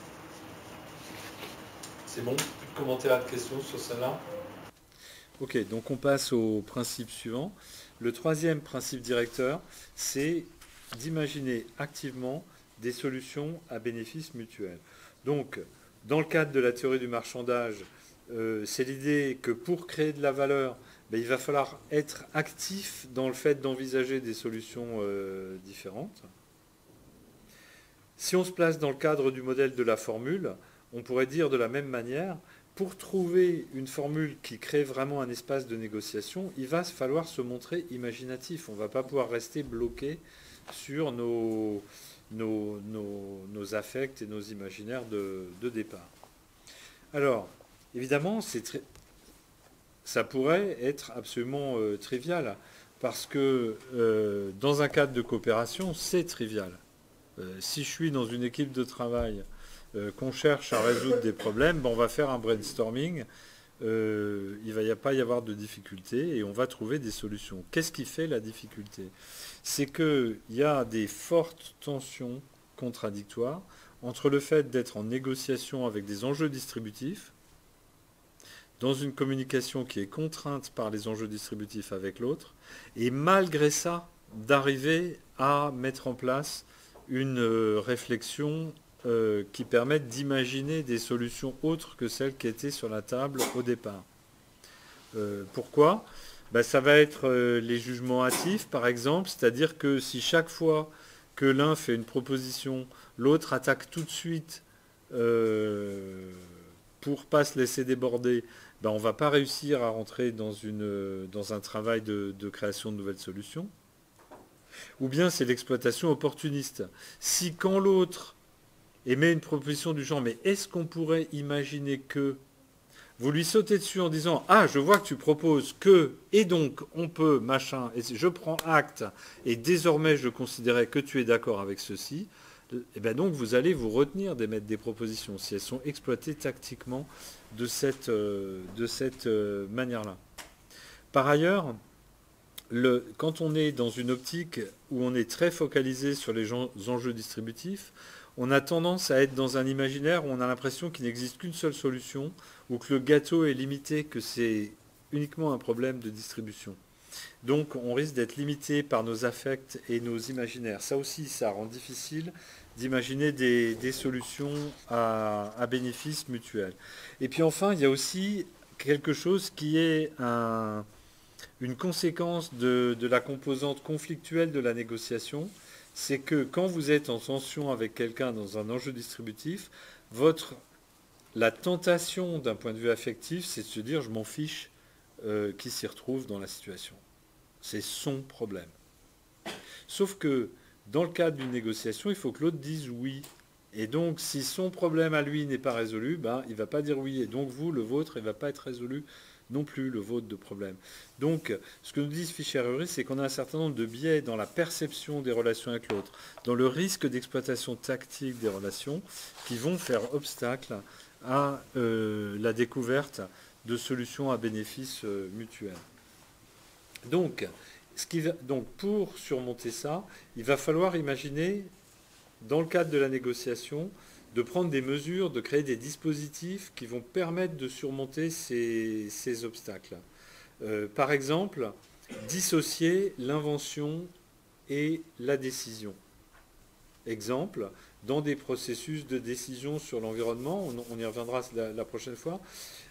C'est bon? Plus de commentaires et de questions sur celle-là? Ok, donc on passe au principe suivant. Le troisième principe directeur, c'est d'imaginer activement des solutions à bénéfice mutuel. Donc, dans le cadre de la théorie du marchandage, c'est l'idée que pour créer de la valeur, il va falloir être actif dans le fait d'envisager des solutions différentes. Si on se place dans le cadre du modèle de la formule, on pourrait dire de la même manière, pour trouver une formule qui crée vraiment un espace de négociation, il va falloir se montrer imaginatif. On ne va pas pouvoir rester bloqué sur nos affects et nos imaginaires de départ. Alors, évidemment, ça pourrait être absolument trivial, parce que dans un cadre de coopération, c'est trivial. Si je suis dans une équipe de travail, qu'on cherche à résoudre des problèmes, on va faire un brainstorming, il ne va pas y avoir de difficultés et on va trouver des solutions. Qu'est-ce qui fait la difficulté? C'est qu'il y a des fortes tensions contradictoires entre le fait d'être en négociation avec des enjeux distributifs, dans une communication qui est contrainte par les enjeux distributifs avec l'autre, et malgré ça, d'arriver à mettre en place une réflexion qui permette d'imaginer des solutions autres que celles qui étaient sur la table au départ. Pourquoi? Ça va être les jugements hâtifs, par exemple, c'est-à-dire que si chaque fois que l'un fait une proposition, l'autre attaque tout de suite pour ne pas se laisser déborder, ben, on ne va pas réussir à rentrer dans un travail de création de nouvelles solutions. Ou bien c'est l'exploitation opportuniste. Si quand l'autre émet une proposition du genre, mais est-ce qu'on pourrait imaginer que vous lui sautez dessus en disant, ah, je vois que tu proposes que, et donc on peut, machin, et je prends acte, et désormais je considérais que tu es d'accord avec ceci, et bien donc vous allez vous retenir d'émettre des propositions si elles sont exploitées tactiquement de cette manière-là. Par ailleurs, quand on est dans une optique où on est très focalisé sur les enjeux distributifs, on a tendance à être dans un imaginaire où on a l'impression qu'il n'existe qu'une seule solution, ou que le gâteau est limité, que c'est uniquement un problème de distribution. Donc on risque d'être limité par nos affects et nos imaginaires. Ça aussi, ça rend difficile d'imaginer des solutions à bénéfice mutuel. Et puis enfin, il y a aussi quelque chose qui est une conséquence de la composante conflictuelle de la négociation, c'est que quand vous êtes en tension avec quelqu'un dans un enjeu distributif, la tentation d'un point de vue affectif, c'est de se dire je m'en fiche qui s'y retrouve dans la situation. C'est son problème. Sauf que dans le cadre d'une négociation, il faut que l'autre dise oui. Et donc, si son problème à lui n'est pas résolu, ben, il ne va pas dire oui. Et donc, vous, le vôtre, il ne va pas être résolu non plus, le vôtre de problème. Donc, ce que nous dit Fischer-Urry, c'est qu'on a un certain nombre de biais dans la perception des relations avec l'autre, dans le risque d'exploitation tactique des relations, qui vont faire obstacle à la découverte de solutions à bénéfice mutuel. Donc, pour surmonter ça, il va falloir imaginer, dans le cadre de la négociation, de prendre des mesures, de créer des dispositifs qui vont permettre de surmonter ces obstacles. Par exemple, dissocier l'invention et la décision. Exemple, dans des processus de décision sur l'environnement, on y reviendra la prochaine fois,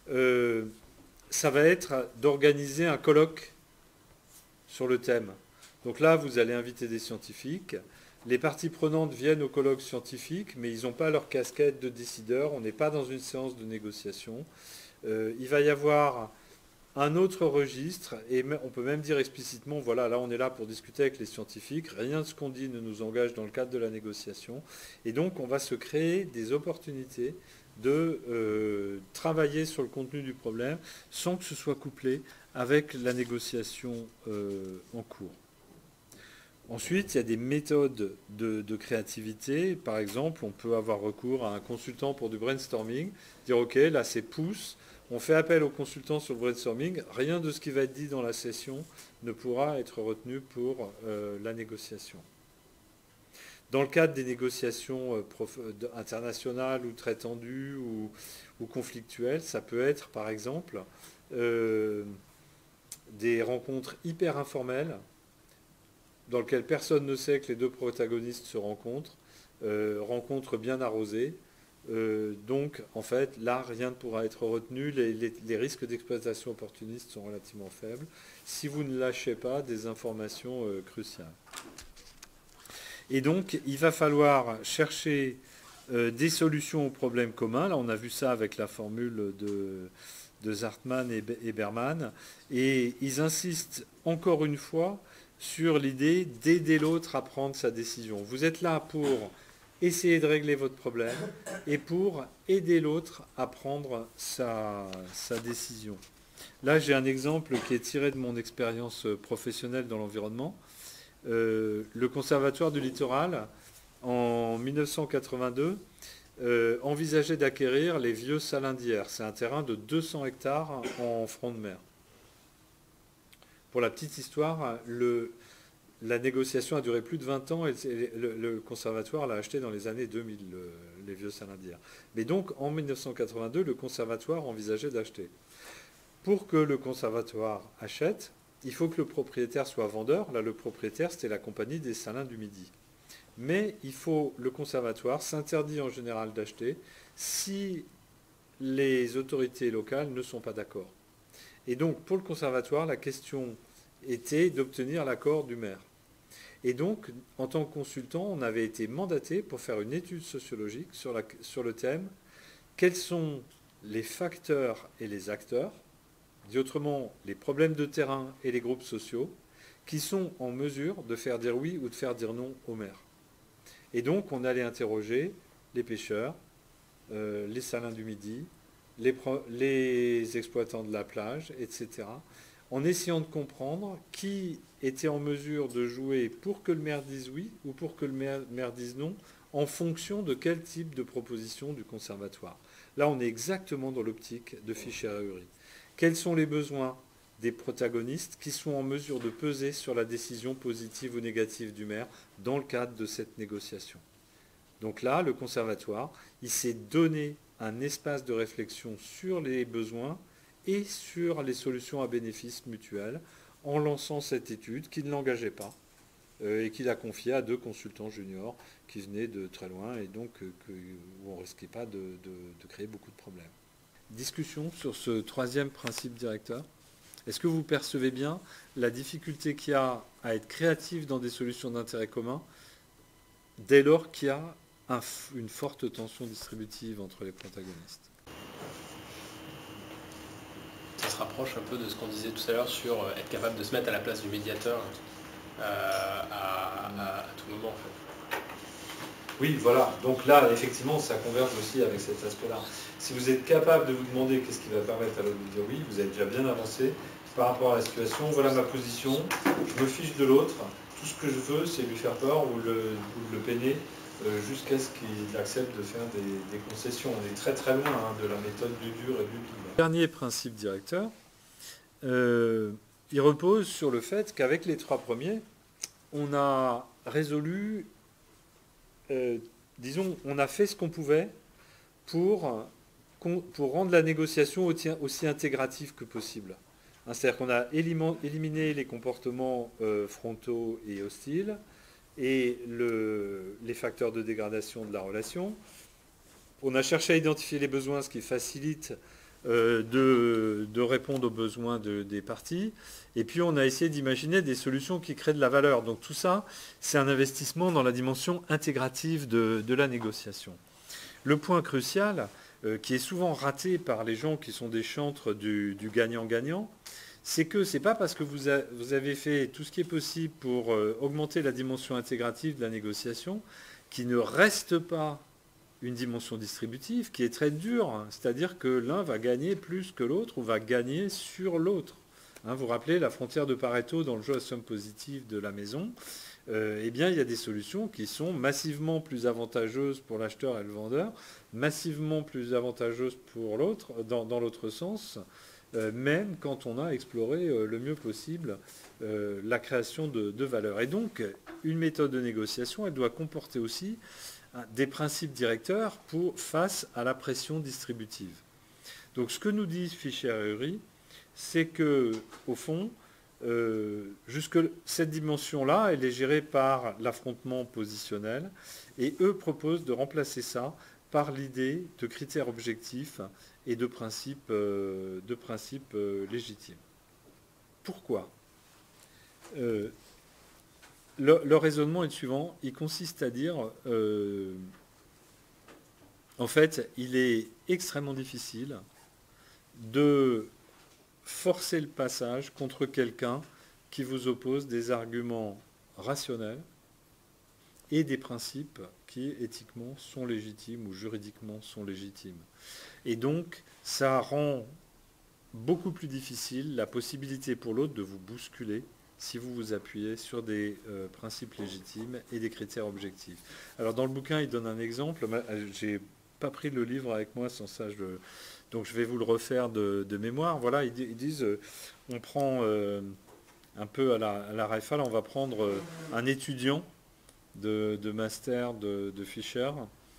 ça va être d'organiser un colloque sur le thème. Donc là, vous allez inviter des scientifiques. Les parties prenantes viennent au colloque scientifique, mais ils n'ont pas leur casquette de décideur. On n'est pas dans une séance de négociation. Il va y avoir un autre registre, et on peut même dire explicitement, voilà, là on est là pour discuter avec les scientifiques, rien de ce qu'on dit ne nous engage dans le cadre de la négociation, et donc on va se créer des opportunités de travailler sur le contenu du problème sans que ce soit couplé avec la négociation en cours. Ensuite, il y a des méthodes de créativité. Par exemple, on peut avoir recours à un consultant pour du brainstorming, dire ok, là c'est pouce, on fait appel au consultant sur le brainstorming, rien de ce qui va être dit dans la session ne pourra être retenu pour la négociation. Dans le cadre des négociations internationales ou très tendues ou conflictuelles, ça peut être par exemple des rencontres hyper informelles dans lesquelles personne ne sait que les deux protagonistes se rencontrent, rencontres bien arrosées. Donc, en fait, là, rien ne pourra être retenu. Les risques d'exploitation opportuniste sont relativement faibles si vous ne lâchez pas des informations cruciales. Et donc, il va falloir chercher des solutions aux problèmes communs. Là, on a vu ça avec la formule de Zartmann et Berman. Et ils insistent encore une fois sur l'idée d'aider l'autre à prendre sa décision. Vous êtes là pour essayer de régler votre problème et pour aider l'autre à prendre sa décision. Là, j'ai un exemple qui est tiré de mon expérience professionnelle dans l'environnement. Le Conservatoire du Littoral, en 1982, envisageait d'acquérir les vieux salins d'Hyères. C'est un terrain de 200 hectares en front de mer. Pour la petite histoire, la négociation a duré plus de 20 ans et le conservatoire l'a acheté dans les années 2000, les vieux salins d'Hyères. Mais donc, en 1982, le conservatoire envisageait d'acheter. Pour que le conservatoire achète, il faut que le propriétaire soit vendeur. Là, le propriétaire, c'était la compagnie des salins du Midi. Mais le conservatoire s'interdit en général d'acheter si les autorités locales ne sont pas d'accord. Et donc, pour le conservatoire, la question était d'obtenir l'accord du maire. Et donc, en tant que consultant, on avait été mandaté pour faire une étude sociologique sur le thème quelles sont les facteurs et les acteurs, dit autrement les problèmes de terrain et les groupes sociaux, qui sont en mesure de faire dire oui ou de faire dire non au maire. Et donc on allait interroger les pêcheurs, les salins du Midi, les exploitants de la plage, etc., en essayant de comprendre qui était en mesure de jouer pour que le maire dise oui ou pour que le maire dise non, en fonction de quel type de proposition du conservatoire. Là, on est exactement dans l'optique de Fischer et Ury. Quels sont les besoins des protagonistes qui sont en mesure de peser sur la décision positive ou négative du maire dans le cadre de cette négociation? Donc là, le conservatoire, il s'est donné un espace de réflexion sur les besoins et sur les solutions à bénéfice mutuel en lançant cette étude qui ne l'engageait pas et qu'il a confiée à 2 consultants juniors qui venaient de très loin et donc où on ne risquait pas de créer beaucoup de problèmes. Discussion sur ce 3e principe directeur. Est-ce que vous percevez bien la difficulté qu'il y a à être créatif dans des solutions d'intérêt commun dès lors qu'il y a une forte tension distributive entre les protagonistes? Ça se rapproche un peu de ce qu'on disait tout à l'heure sur être capable de se mettre à la place du médiateur à tout moment en fait. Oui, voilà. Donc là, effectivement, ça converge aussi avec cet aspect-là. Si vous êtes capable de vous demander qu'est-ce qui va permettre à l'autre de dire oui, vous avez déjà bien avancé par rapport à la situation. Voilà ma position, je me fiche de l'autre. Tout ce que je veux, c'est lui faire peur ou de le peiner jusqu'à ce qu'il accepte de faire des concessions. On est très très loin de la méthode du dur et du dur. Dernier principe directeur, il repose sur le fait qu'avec les 3 premiers, on a résolu, disons, on a fait ce qu'on pouvait pour rendre la négociation aussi intégrative que possible. C'est-à-dire qu'on a éliminé les comportements frontaux et hostiles et les facteurs de dégradation de la relation. On a cherché à identifier les besoins, ce qui facilite de répondre aux besoins des parties. Et puis on a essayé d'imaginer des solutions qui créent de la valeur. Donc tout ça, c'est un investissement dans la dimension intégrative de la négociation. Le point crucial, qui est souvent raté par les gens qui sont des chantres du gagnant-gagnant, c'est que ce n'est pas parce que vous avez fait tout ce qui est possible pour augmenter la dimension intégrative de la négociation qu'il ne reste pas une dimension distributive qui est très dure, c'est-à-dire que l'un va gagner plus que l'autre ou va gagner sur l'autre. Vous vous rappelez la frontière de Pareto dans le jeu à somme positive de la maison, eh bien, il y a des solutions qui sont massivement plus avantageuses pour l'acheteur et le vendeur, massivement plus avantageuses pour l'autre, dans l'autre sens, même quand on a exploré le mieux possible la création de valeur. Et donc, une méthode de négociation, elle doit comporter aussi des principes directeurs face à la pression distributive. Donc, ce que nous disent Fischer et Ury, c'est que, au fond, jusque cette dimension-là, elle est gérée par l'affrontement positionnel, et eux proposent de remplacer ça par l'idée de critères objectifs et de principes légitimes. Pourquoi ? Le raisonnement est le suivant, il consiste à dire, en fait, il est extrêmement difficile de forcer le passage contre quelqu'un qui vous oppose des arguments rationnels et des principes qui éthiquement sont légitimes ou juridiquement sont légitimes. Et donc, ça rend beaucoup plus difficile la possibilité pour l'autre de vous bousculer si vous vous appuyez sur des principes légitimes et des critères objectifs. Alors dans le bouquin, il donne un exemple. J'ai pas pris le livre avec moi, sans ça, donc je vais vous le refaire de mémoire. Voilà, ils disent, on prend un peu à la Rafale, on va prendre un étudiant de master de Fischer,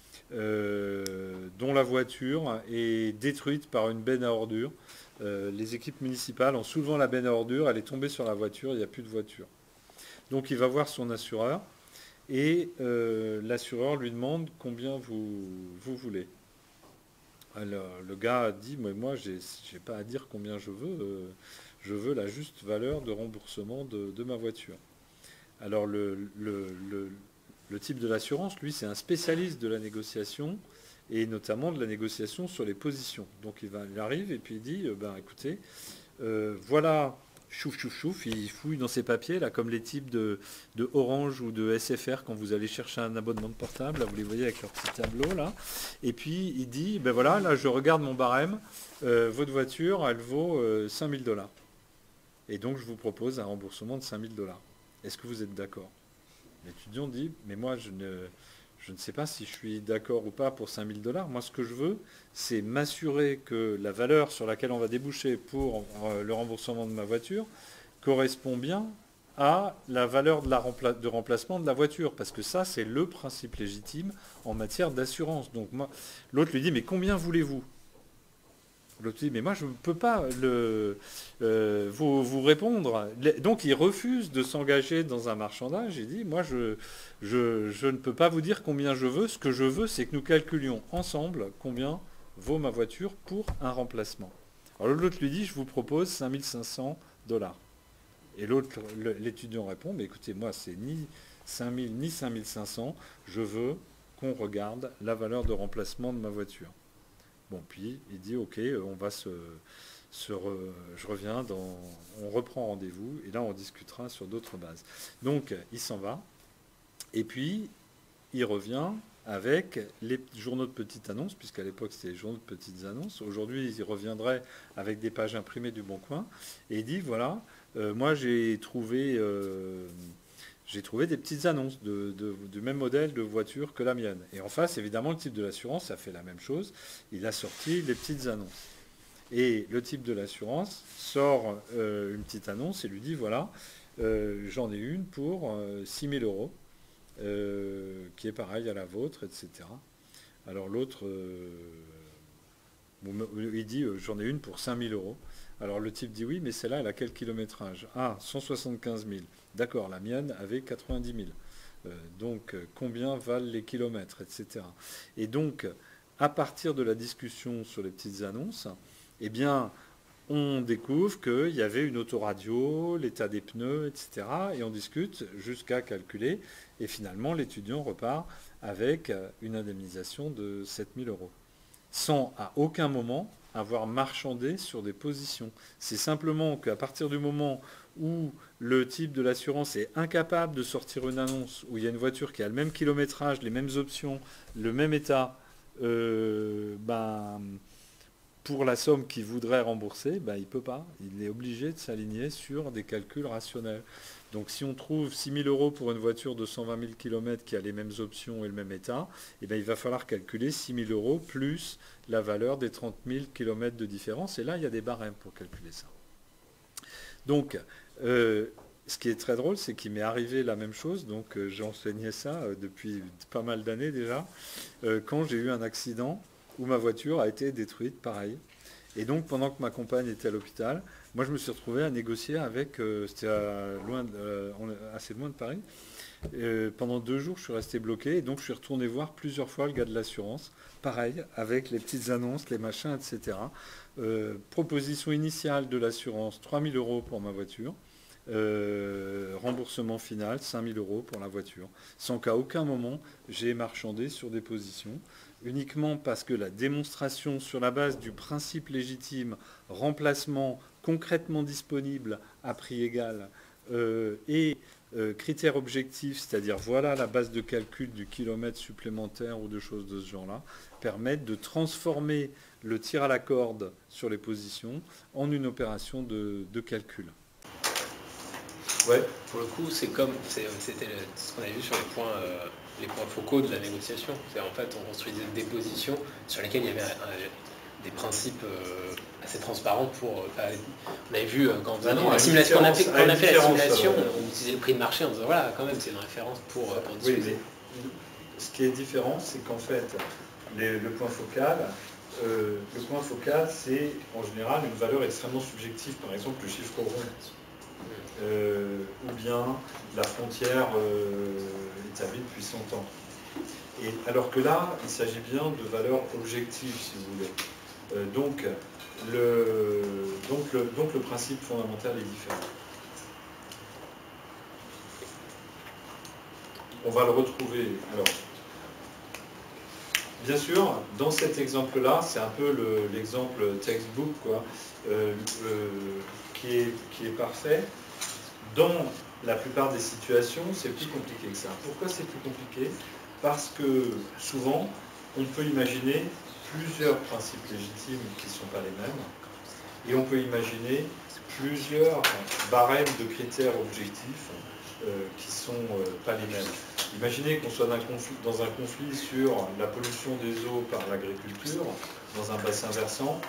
dont la voiture est détruite par une benne à ordures. Les équipes municipales, en soulevant la benne à ordures, elle est tombée sur la voiture, il n'y a plus de voiture. Donc il va voir son assureur, et l'assureur lui demande combien vous voulez. Alors, le gars dit, moi je n'ai pas à dire combien je veux la juste valeur de remboursement de ma voiture. Alors le type de l'assurance, lui, c'est un spécialiste de la négociation, et notamment de la négociation sur les positions. Donc il arrive et puis il dit, écoutez, voilà, chouf, chouf, chouf, il fouille dans ses papiers, là, comme les types de Orange ou de SFR quand vous allez chercher un abonnement de portable, là, vous les voyez avec leur petit tableau, là. Et puis il dit, ben voilà, là je regarde mon barème, votre voiture, elle vaut 5 000 $. Et donc je vous propose un remboursement de 5 000 $. Est-ce que vous êtes d'accord? L'étudiant dit, mais moi je ne sais pas si je suis d'accord ou pas pour 5 000 $. Moi, ce que je veux, c'est m'assurer que la valeur sur laquelle on va déboucher pour le remboursement de ma voiture correspond bien à la valeur de remplacement de la voiture. Parce que ça, c'est le principe légitime en matière d'assurance. Donc, l'autre lui dit, mais combien voulez-vous? L'autre dit, mais moi, je ne peux pas vous répondre. Donc, il refuse de s'engager dans un marchandage. Il dit, moi, je ne peux pas vous dire combien je veux. Ce que je veux, c'est que nous calculions ensemble combien vaut ma voiture pour un remplacement. Alors, l'autre lui dit, je vous propose 5 500 $. Et l'autre, l'étudiant répond, mais écoutez, moi, c'est ni 5 000 ni 5 500. Je veux qu'on regarde la valeur de remplacement de ma voiture. Bon, puis il dit, ok, on va je reviens, on reprend rendez-vous, et là on discutera sur d'autres bases. Donc, il s'en va, et puis il revient avec les journaux de petites annonces, puisqu'à l'époque c'était les journaux de petites annonces. Aujourd'hui, il reviendrait avec des pages imprimées du Bon Coin, et il dit, voilà, moi j'ai trouvé des petites annonces du même modèle de voiture que la mienne. Et en face, évidemment, le type de l'assurance a fait la même chose. Il a sorti les petites annonces. Et le type de l'assurance sort une petite annonce et lui dit, voilà, j'en ai une pour 6 000 €, qui est pareille à la vôtre, etc. Alors l'autre, il dit, j'en ai une pour 5 000 €. Alors le type dit, oui, mais celle-là, elle a quel kilométrage? Ah, 175 000. D'accord, la mienne avait 90 000. Donc, combien valent les kilomètres, etc. Et donc, à partir de la discussion sur les petites annonces, eh bien, on découvre qu'il y avait une autoradio, l'état des pneus, etc. Et on discute jusqu'à calculer. Et finalement, l'étudiant repart avec une indemnisation de 7 000 €. Sans, à aucun moment, avoir marchandé sur des positions. C'est simplement qu'à partir du moment où le type de l'assurance est incapable de sortir une annonce où il y a une voiture qui a le même kilométrage, les mêmes options, le même état, pour la somme qu'il voudrait rembourser, il ne peut pas. Il est obligé de s'aligner sur des calculs rationnels. Donc si on trouve 6 000 € pour une voiture de 120 000 km qui a les mêmes options et le même état, il va falloir calculer 6 000 € plus la valeur des 30 000 km de différence. Et là, il y a des barèmes pour calculer ça. Donc, ce qui est très drôle, c'est qu'il m'est arrivé la même chose. Donc, j'ai enseigné ça depuis pas mal d'années déjà, quand j'ai eu un accident où ma voiture a été détruite, pareil. Et donc, pendant que ma compagne était à l'hôpital, moi, je me suis retrouvé à négocier avec, c'était assez loin de Paris. Pendant 2 jours, je suis resté bloqué. Et donc, je suis retourné voir plusieurs fois le gars de l'assurance. Pareil, avec les petites annonces, les machins, etc. Proposition initiale de l'assurance, 3 000 € pour ma voiture. Remboursement final, 5 000 € pour la voiture. Sans qu'à aucun moment, j'ai marchandé sur des positions. Uniquement parce que la démonstration sur la base du principe légitime, remplacement concrètement disponible à prix égal, et critères objectifs, c'est-à-dire voilà la base de calcul du kilomètre supplémentaire ou de choses de ce genre-là, permettent de transformer le tir à la corde sur les positions en une opération de calcul. Ouais. Pour le coup, c'était ce qu'on avait vu sur les points focaux de la négociation. C'est en fait, on construisait des positions sur lesquelles il y avait des principes assez transparents pour... on avait vu quand on a fait la simulation, on utilisait le prix de marché en disant voilà, quand même, c'est une référence pour discuter. Oui, mais ce qui est différent, c'est qu'en fait, le point focal, c'est en général une valeur extrêmement subjective, par exemple le chiffre rond. Ou bien la frontière établie depuis 100 ans. Et alors que là, il s'agit bien de valeurs objectives, si vous voulez. Donc le principe fondamental est différent. On va le retrouver. Alors, bien sûr, dans cet exemple-là, c'est un peu l'exemple textbook, quoi, qui est parfait. Dans la plupart des situations, c'est plus compliqué que ça. Pourquoi c'est plus compliqué? Parce que souvent, on peut imaginer plusieurs principes légitimes qui ne sont pas les mêmes, et on peut imaginer plusieurs barèmes de critères objectifs qui ne sont pas les mêmes. Imaginez qu'on soit dans un conflit sur la pollution des eaux par l'agriculture, dans un bassin versant.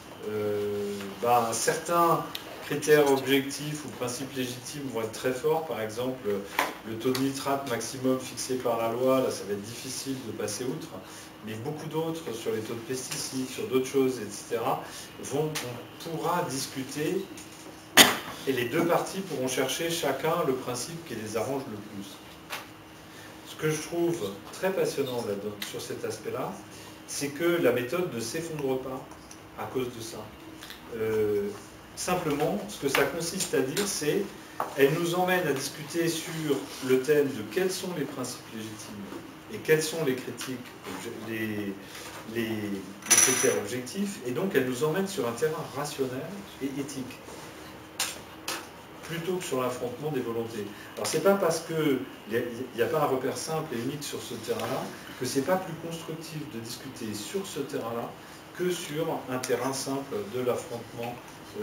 Certains critères objectifs ou principes légitimes vont être très forts. Par exemple, le taux de nitrate maximum fixé par la loi, là, ça va être difficile de passer outre. Mais beaucoup d'autres, sur les taux de pesticides, sur d'autres choses, etc., on pourra discuter et les deux parties pourront chercher chacun le principe qui les arrange le plus. Ce que je trouve très passionnant sur cet aspect-là, c'est que la méthode ne s'effondre pas à cause de ça. Simplement, ce que ça consiste à dire, c'est qu'elle nous emmène à discuter sur le thème de quels sont les principes légitimes et quels sont les critiques, les critères objectifs, et donc elle nous emmène sur un terrain rationnel et éthique, plutôt que sur l'affrontement des volontés. Alors c'est pas parce qu'il n'y a pas un repère simple et unique sur ce terrain-là que c'est pas plus constructif de discuter sur ce terrain-là que sur un terrain simple de l'affrontement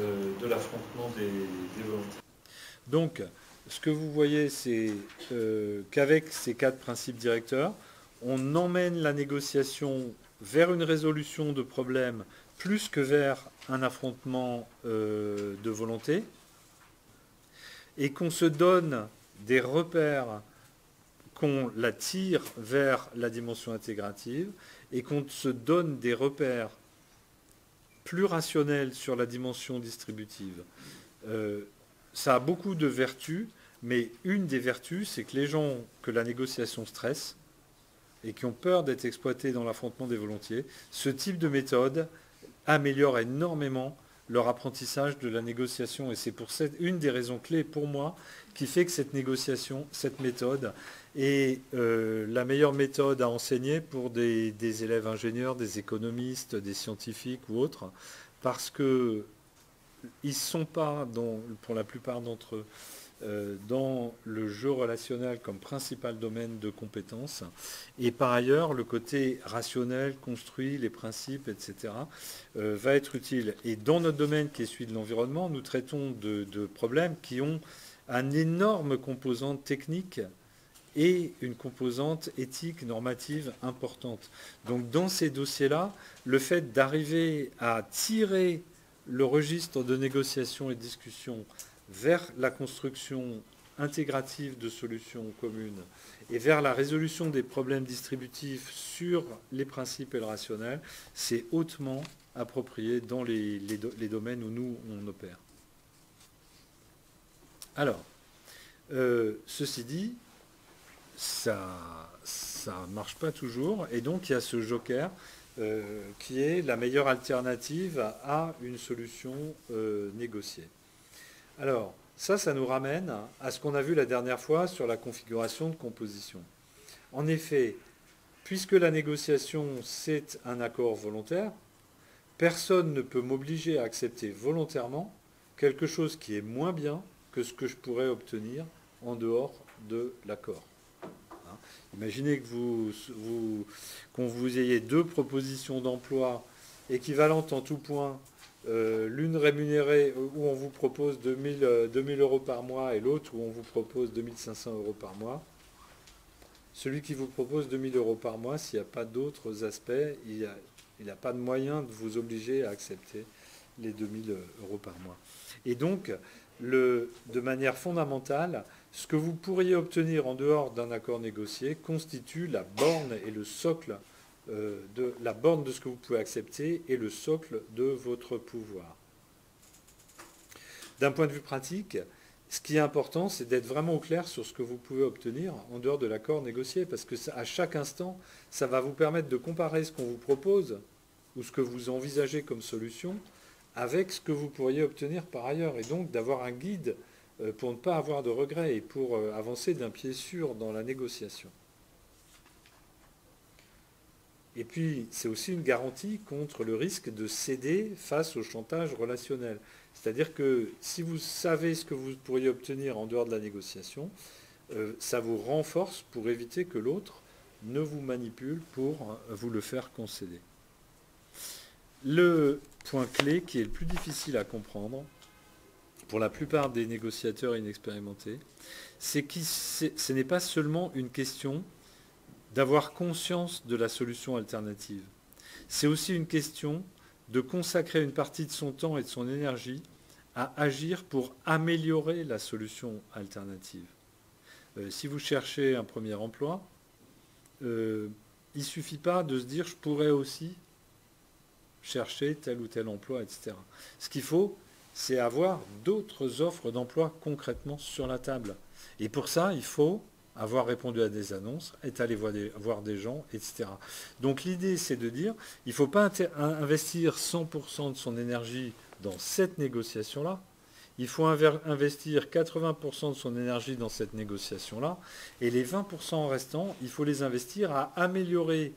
des volontés. Donc, ce que vous voyez, c'est qu'avec ces 4 principes directeurs, on emmène la négociation vers une résolution de problèmes plus que vers un affrontement de volonté, et qu'on se donne des repères, qu'on la tire vers la dimension intégrative, et qu'on se donne des repères plus rationnels sur la dimension distributive. Ça a beaucoup de vertus, mais une des vertus, c'est que les gens que la négociation stresse et qui ont peur d'être exploités dans l'affrontement des volontés, ce type de méthode améliore énormément leur apprentissage de la négociation. Et c'est pour une des raisons clés pour moi qui fait que cette négociation, cette méthode, est la meilleure méthode à enseigner pour des élèves ingénieurs, des économistes, des scientifiques ou autres, parce qu'ils ne sont pas, pour la plupart d'entre eux, dans le jeu relationnel comme principal domaine de compétences. Et par ailleurs, le côté rationnel, construit, les principes, etc., va être utile. Et dans notre domaine qui est celui de l'environnement, nous traitons de problèmes qui ont un énorme composante technique et une composante éthique, normative importante. Donc dans ces dossiers-là, le fait d'arriver à tirer le registre de négociation et de discussion vers la construction intégrative de solutions communes et vers la résolution des problèmes distributifs sur les principes et le rationnel, c'est hautement approprié dans les domaines où nous, on opère. Alors, ceci dit, ça ne marche pas toujours, et donc il y a ce joker qui est la meilleure alternative à une solution négociée. Alors, ça nous ramène à ce qu'on a vu la dernière fois sur la configuration de composition. En effet, puisque la négociation, c'est un accord volontaire, personne ne peut m'obliger à accepter volontairement quelque chose qui est moins bien que ce que je pourrais obtenir en dehors de l'accord. Imaginez qu'on vous ayez 2 propositions d'emploi équivalentes en tout point, l'une rémunérée où on vous propose 2000 euros par mois et l'autre où on vous propose 2500 euros par mois. Celui qui vous propose 2000 euros par mois, s'il n'y a pas d'autres aspects, il n'a pas de moyen de vous obliger à accepter les 2000 euros par mois. Et donc, de manière fondamentale, ce que vous pourriez obtenir en dehors d'un accord négocié constitue la borne et le socle la borne de ce que vous pouvez accepter et le socle de votre pouvoir. D'un point de vue pratique, ce qui est important, c'est d'être vraiment au clair sur ce que vous pouvez obtenir en dehors de l'accord négocié, parce que à chaque instant, ça va vous permettre de comparer ce qu'on vous propose ou ce que vous envisagez comme solution avec ce que vous pourriez obtenir par ailleurs, et donc d'avoir un guide pour ne pas avoir de regrets et pour avancer d'un pied sûr dans la négociation. Et puis, c'est aussi une garantie contre le risque de céder face au chantage relationnel. C'est-à-dire que si vous savez ce que vous pourriez obtenir en dehors de la négociation, ça vous renforce pour éviter que l'autre ne vous manipule pour vous le faire concéder. Le point clé qui est le plus difficile à comprendre pour la plupart des négociateurs inexpérimentés, c'est que ce n'est pas seulement une question d'avoir conscience de la solution alternative. C'est aussi une question de consacrer une partie de son temps et de son énergie à agir pour améliorer la solution alternative. Si vous cherchez un premier emploi, il ne suffit pas de se dire je pourrais aussi chercher tel ou tel emploi, etc. Ce qu'il faut, c'est avoir d'autres offres d'emploi concrètement sur la table. Et pour ça, il faut avoir répondu à des annonces, être allé voir des gens, etc. Donc l'idée, c'est de dire, il ne faut pas investir 100% de son énergie dans cette négociation-là. Il faut investir 80% de son énergie dans cette négociation-là. Et les 20% restants, il faut les investir à améliorer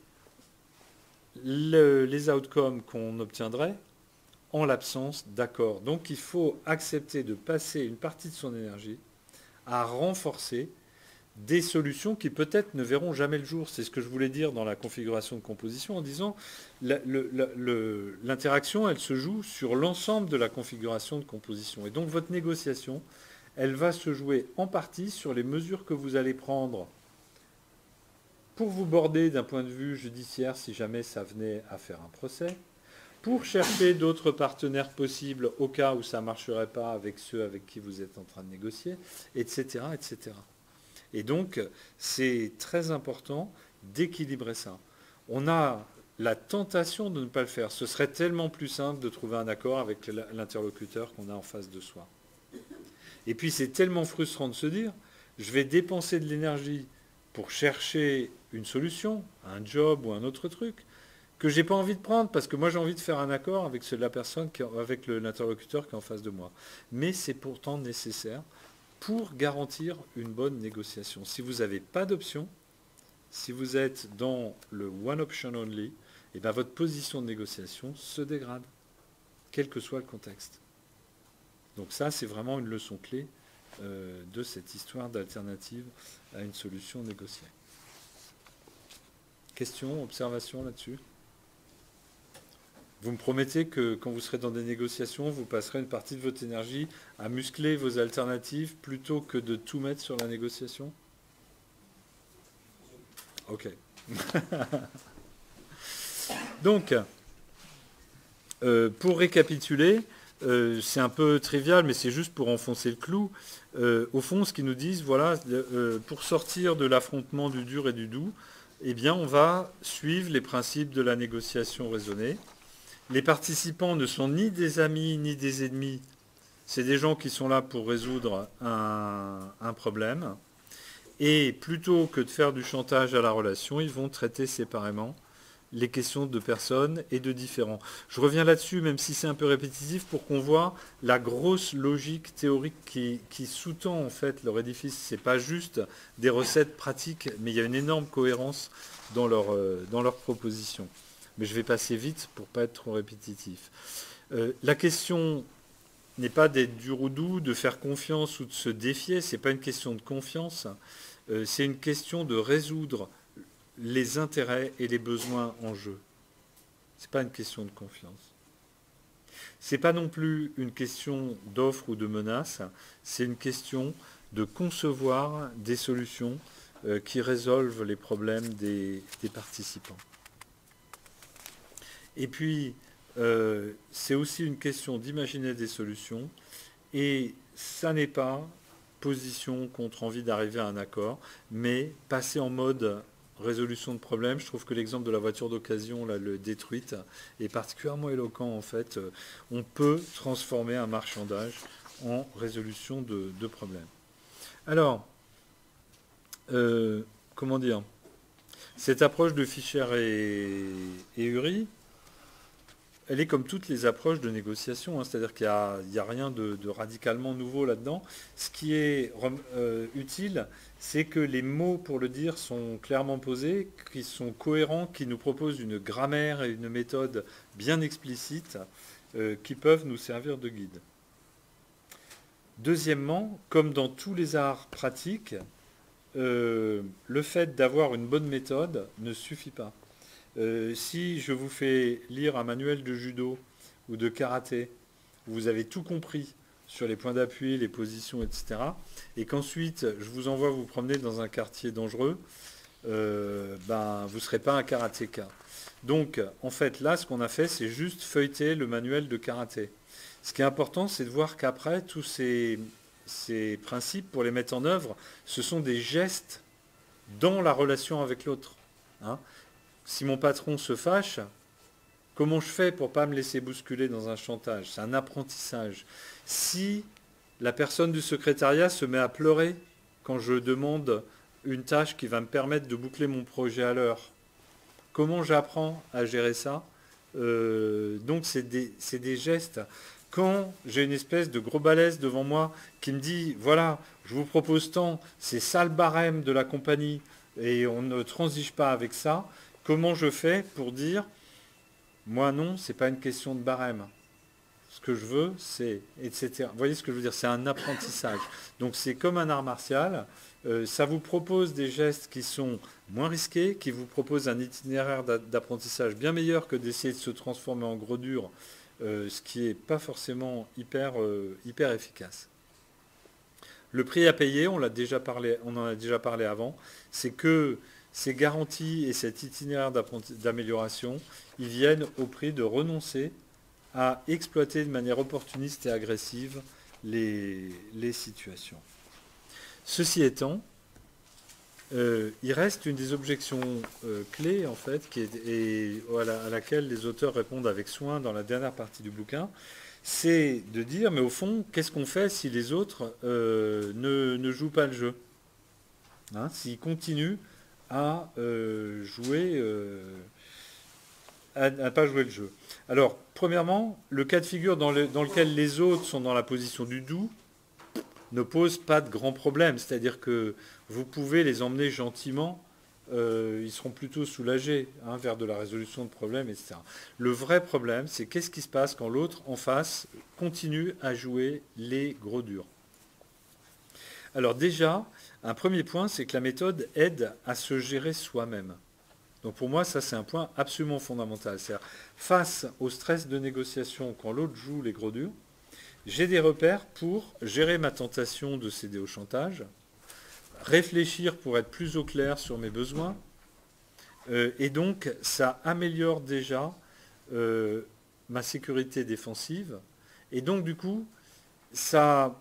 les outcomes qu'on obtiendrait en l'absence d'accord. Donc il faut accepter de passer une partie de son énergie à renforcer des solutions qui peut-être ne verront jamais le jour. C'est ce que je voulais dire dans la configuration de composition en disant l'interaction, elle se joue sur l'ensemble de la configuration de composition. Et donc votre négociation, elle va se jouer en partie sur les mesures que vous allez prendre pour vous border d'un point de vue judiciaire si jamais ça venait à faire un procès, pour chercher d'autres partenaires possibles au cas où ça ne marcherait pas avec ceux avec qui vous êtes en train de négocier, etc., etc. Et donc, c'est très important d'équilibrer ça. On a la tentation de ne pas le faire. Ce serait tellement plus simple de trouver un accord avec l'interlocuteur qu'on a en face de soi. Et puis, c'est tellement frustrant de se dire, je vais dépenser de l'énergie pour chercher une solution, un job ou un autre truc, que je n'ai pas envie de prendre parce que moi j'ai envie de faire un accord avec la personne, avec l'interlocuteur qui est en face de moi. Mais c'est pourtant nécessaire pour garantir une bonne négociation. Si vous n'avez pas d'option, si vous êtes dans le one option only, eh bien votre position de négociation se dégrade, quel que soit le contexte. Donc ça, c'est vraiment une leçon clé de cette histoire d'alternative à une solution négociée. Questions, observations là-dessus ? Vous me promettez que quand vous serez dans des négociations, vous passerez une partie de votre énergie à muscler vos alternatives plutôt que de tout mettre sur la négociation ? Ok. Donc, pour récapituler, c'est un peu trivial, mais c'est juste pour enfoncer le clou. Au fond, ce qu'ils nous disent, voilà, pour sortir de l'affrontement du dur et du doux, eh bien, on va suivre les principes de la négociation raisonnée. Les participants ne sont ni des amis ni des ennemis. C'est des gens qui sont là pour résoudre un problème. Et plutôt que de faire du chantage à la relation, ils vont traiter séparément les questions de personnes et de différents. Je reviens là-dessus, même si c'est un peu répétitif, pour qu'on voit la grosse logique théorique qui sous-tend en fait leur édifice. Ce n'est pas juste des recettes pratiques, mais il y a une énorme cohérence dans leur proposition. Mais je vais passer vite pour ne pas être trop répétitif. La question n'est pas d'être dur ou doux, de faire confiance ou de se défier. Ce n'est pas une question de confiance. C'est une question de résoudre les intérêts et les besoins en jeu. Ce n'est pas une question de confiance. Ce n'est pas non plus une question d'offre ou de menace. C'est une question de concevoir des solutions qui résolvent les problèmes des participants. Et puis, c'est aussi une question d'imaginer des solutions, et ça n'est pas position contre envie d'arriver à un accord, mais passer en mode résolution de problèmes. Je trouve que l'exemple de la voiture d'occasion, là, le détruite, est particulièrement éloquent en fait. On peut transformer un marchandage en résolution de problèmes. Alors, comment dire, cette approche de Fischer et Ury, elle est comme toutes les approches de négociation, hein, c'est-à-dire qu'il n'y a rien de radicalement nouveau là-dedans. Ce qui est utile, c'est que les mots pour le dire sont clairement posés, qui sont cohérents, qui nous proposent une grammaire et une méthode bien explicite, qui peuvent nous servir de guide. Deuxièmement, comme dans tous les arts pratiques, le fait d'avoir une bonne méthode ne suffit pas. Si je vous fais lire un manuel de judo ou de karaté, où vous avez tout compris sur les points d'appui, les positions, etc., et qu'ensuite je vous envoie vous promener dans un quartier dangereux, vous ne serez pas un karatéka. Donc, en fait, là, ce qu'on a fait, c'est juste feuilleter le manuel de karaté. Ce qui est important, c'est de voir qu'après, tous ces principes, pour les mettre en œuvre, ce sont des gestes dans la relation avec l'autre. Hein. Si mon patron se fâche, comment je fais pour ne pas me laisser bousculer dans un chantage? C'est un apprentissage. Si la personne du secrétariat se met à pleurer quand je demande une tâche qui va me permettre de boucler mon projet à l'heure, comment j'apprends à gérer ça? Donc c'est des gestes. Quand j'ai une espèce de gros balèze devant moi qui me dit, voilà, je vous propose tant, c'est ça le barème de la compagnie, et on ne transige pas avec ça, comment je fais pour dire, moi non, c'est pas une question de barème. Ce que je veux, c'est, etc. Vous voyez ce que je veux dire? C'est un apprentissage. Donc c'est comme un art martial. Ça vous propose des gestes qui sont moins risqués, qui vous proposent un itinéraire d'apprentissage bien meilleur que d'essayer de se transformer en gros dur, ce qui n'est pas forcément hyper efficace. Le prix à payer, on en a déjà parlé avant, c'est que ces garanties et cet itinéraire d'amélioration, ils viennent au prix de renoncer à exploiter de manière opportuniste et agressive les situations. Ceci étant, il reste une des objections clés, en fait, à laquelle les auteurs répondent avec soin dans la dernière partie du bouquin, c'est de dire, mais au fond, qu'est-ce qu'on fait si les autres ne jouent pas le jeu, hein, s'ils continuent à jouer, à ne pas jouer le jeu. Alors, premièrement, le cas de figure dans lequel les autres sont dans la position du doux ne pose pas de grands problèmes. C'est-à-dire que vous pouvez les emmener gentiment, ils seront plutôt soulagés vers de la résolution de problèmes, etc. Le vrai problème, c'est qu'est-ce qui se passe quand l'autre en face continue à jouer les gros durs. Alors déjà, un premier point, c'est que la méthode aide à se gérer soi-même. Donc pour moi, ça c'est un point absolument fondamental. C'est-à-dire, face au stress de négociation, quand l'autre joue les gros durs, j'ai des repères pour gérer ma tentation de céder au chantage, réfléchir pour être plus au clair sur mes besoins, et donc ça améliore déjà ma sécurité défensive, et donc du coup, ça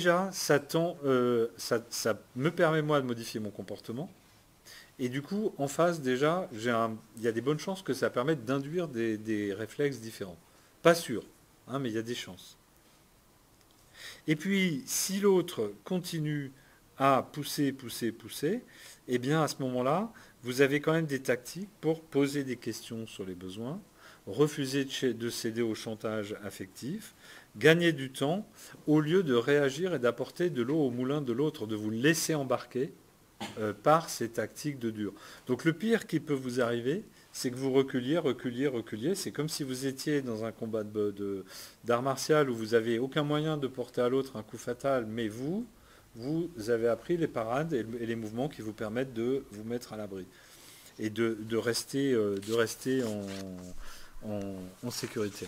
me permet moi de modifier mon comportement, et du coup, en face déjà, il y a des bonnes chances que ça permette d'induire des réflexes différents. Pas sûr, hein, mais il y a des chances. Et puis, si l'autre continue à pousser, eh bien à ce moment-là, vous avez quand même des tactiques pour poser des questions sur les besoins, refuser de céder au chantage affectif, gagner du temps, au lieu de réagir et d'apporter de l'eau au moulin de l'autre, de vous laisser embarquer par ces tactiques de dur. Donc le pire qui peut vous arriver, c'est que vous reculiez. C'est comme si vous étiez dans un combat d'art martial où vous n'avez aucun moyen de porter à l'autre un coup fatal, mais vous avez appris les parades et les mouvements qui vous permettent de vous mettre à l'abri et de rester en sécurité.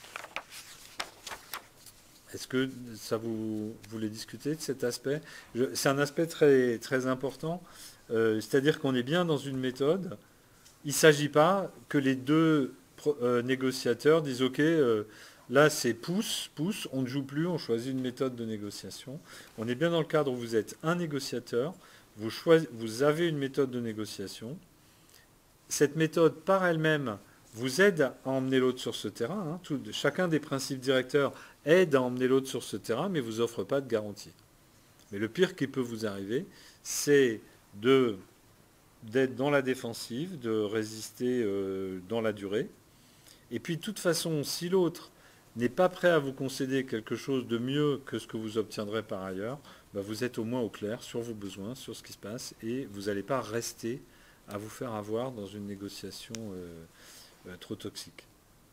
Est-ce que ça vous voulez discuter de cet aspect? C'est un aspect très, très important, c'est-à-dire qu'on est bien dans une méthode. Il ne s'agit pas que les deux négociateurs disent « Ok, là c'est pouce, on ne joue plus, on choisit une méthode de négociation ». On est bien dans le cadre où vous êtes un négociateur, vous avez une méthode de négociation. Cette méthode par elle-même vous aide à emmener l'autre sur ce terrain. Hein. Chacun des principes directeurs aide à emmener l'autre sur ce terrain, mais ne vous offre pas de garantie. Mais le pire qui peut vous arriver, c'est d'être dans la défensive, de résister dans la durée, Et puis de toute façon, si l'autre n'est pas prêt à vous concéder quelque chose de mieux que ce que vous obtiendrez par ailleurs, bah, vous êtes au moins au clair sur vos besoins, sur ce qui se passe, et vous n'allez pas rester à vous faire avoir dans une négociation trop toxique.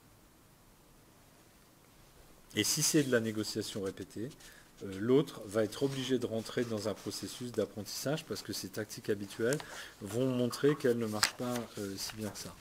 Et si c'est de la négociation répétée, l'autre va être obligé de rentrer dans un processus d'apprentissage parce que ces tactiques habituelles vont montrer qu'elles ne marchent pas si bien que ça.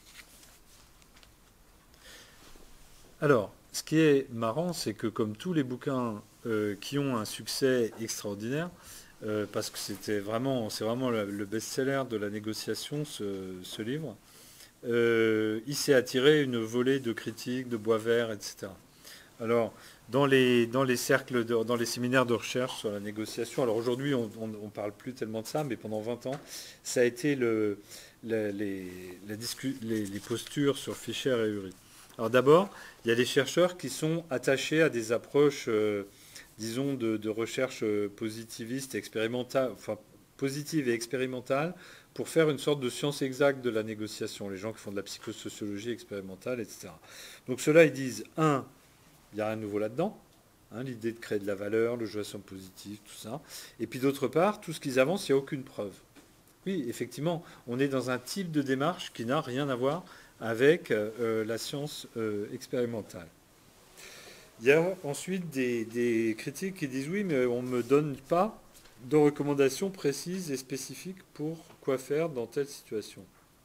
Alors, ce qui est marrant, c'est que comme tous les bouquins qui ont un succès extraordinaire, parce que c'est vraiment le best-seller de la négociation, ce livre, il s'est attiré une volée de critiques, de bois vert, etc. Alors, dans les cercles, dans les séminaires de recherche sur la négociation, alors aujourd'hui, on ne parle plus tellement de ça, mais pendant 20 ans, ça a été les postures sur Fischer et Ury. Alors d'abord, il y a des chercheurs qui sont attachés à des approches, disons, de recherche positiviste, expérimentale, enfin, positive et expérimentale, pour faire une sorte de science exacte de la négociation, les gens qui font de la psychosociologie expérimentale, etc. Donc ceux-là, ils disent, il n'y a rien de nouveau là-dedans, l'idée de créer de la valeur, le jouissance positive, tout ça. Et puis d'autre part, tout ce qu'ils avancent, il n'y a aucune preuve. Oui, effectivement, on est dans un type de démarche qui n'a rien à voir avec la science expérimentale. Il y a ensuite des critiques qui disent oui, mais on ne me donne pas de recommandations précises et spécifiques pour quoi faire dans telle situation.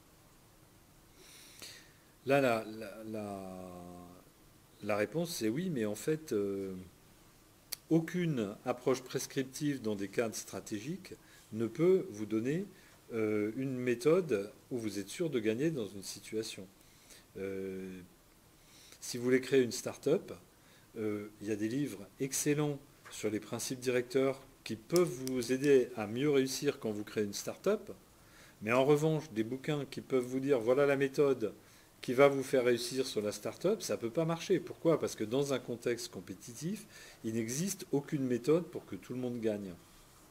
Là, la réponse, c'est oui, mais en fait, aucune approche prescriptive dans des cadres stratégiques ne peut vous donner une méthode où vous êtes sûr de gagner dans une situation. Si vous voulez créer une start-up, il y a des livres excellents sur les principes directeurs qui peuvent vous aider à mieux réussir quand vous créez une start-up, mais en revanche, des bouquins qui peuvent vous dire voilà la méthode qui va vous faire réussir sur la start-up, ça ne peut pas marcher. Pourquoi ? Parce que dans un contexte compétitif, il n'existe aucune méthode pour que tout le monde gagne. Ok ?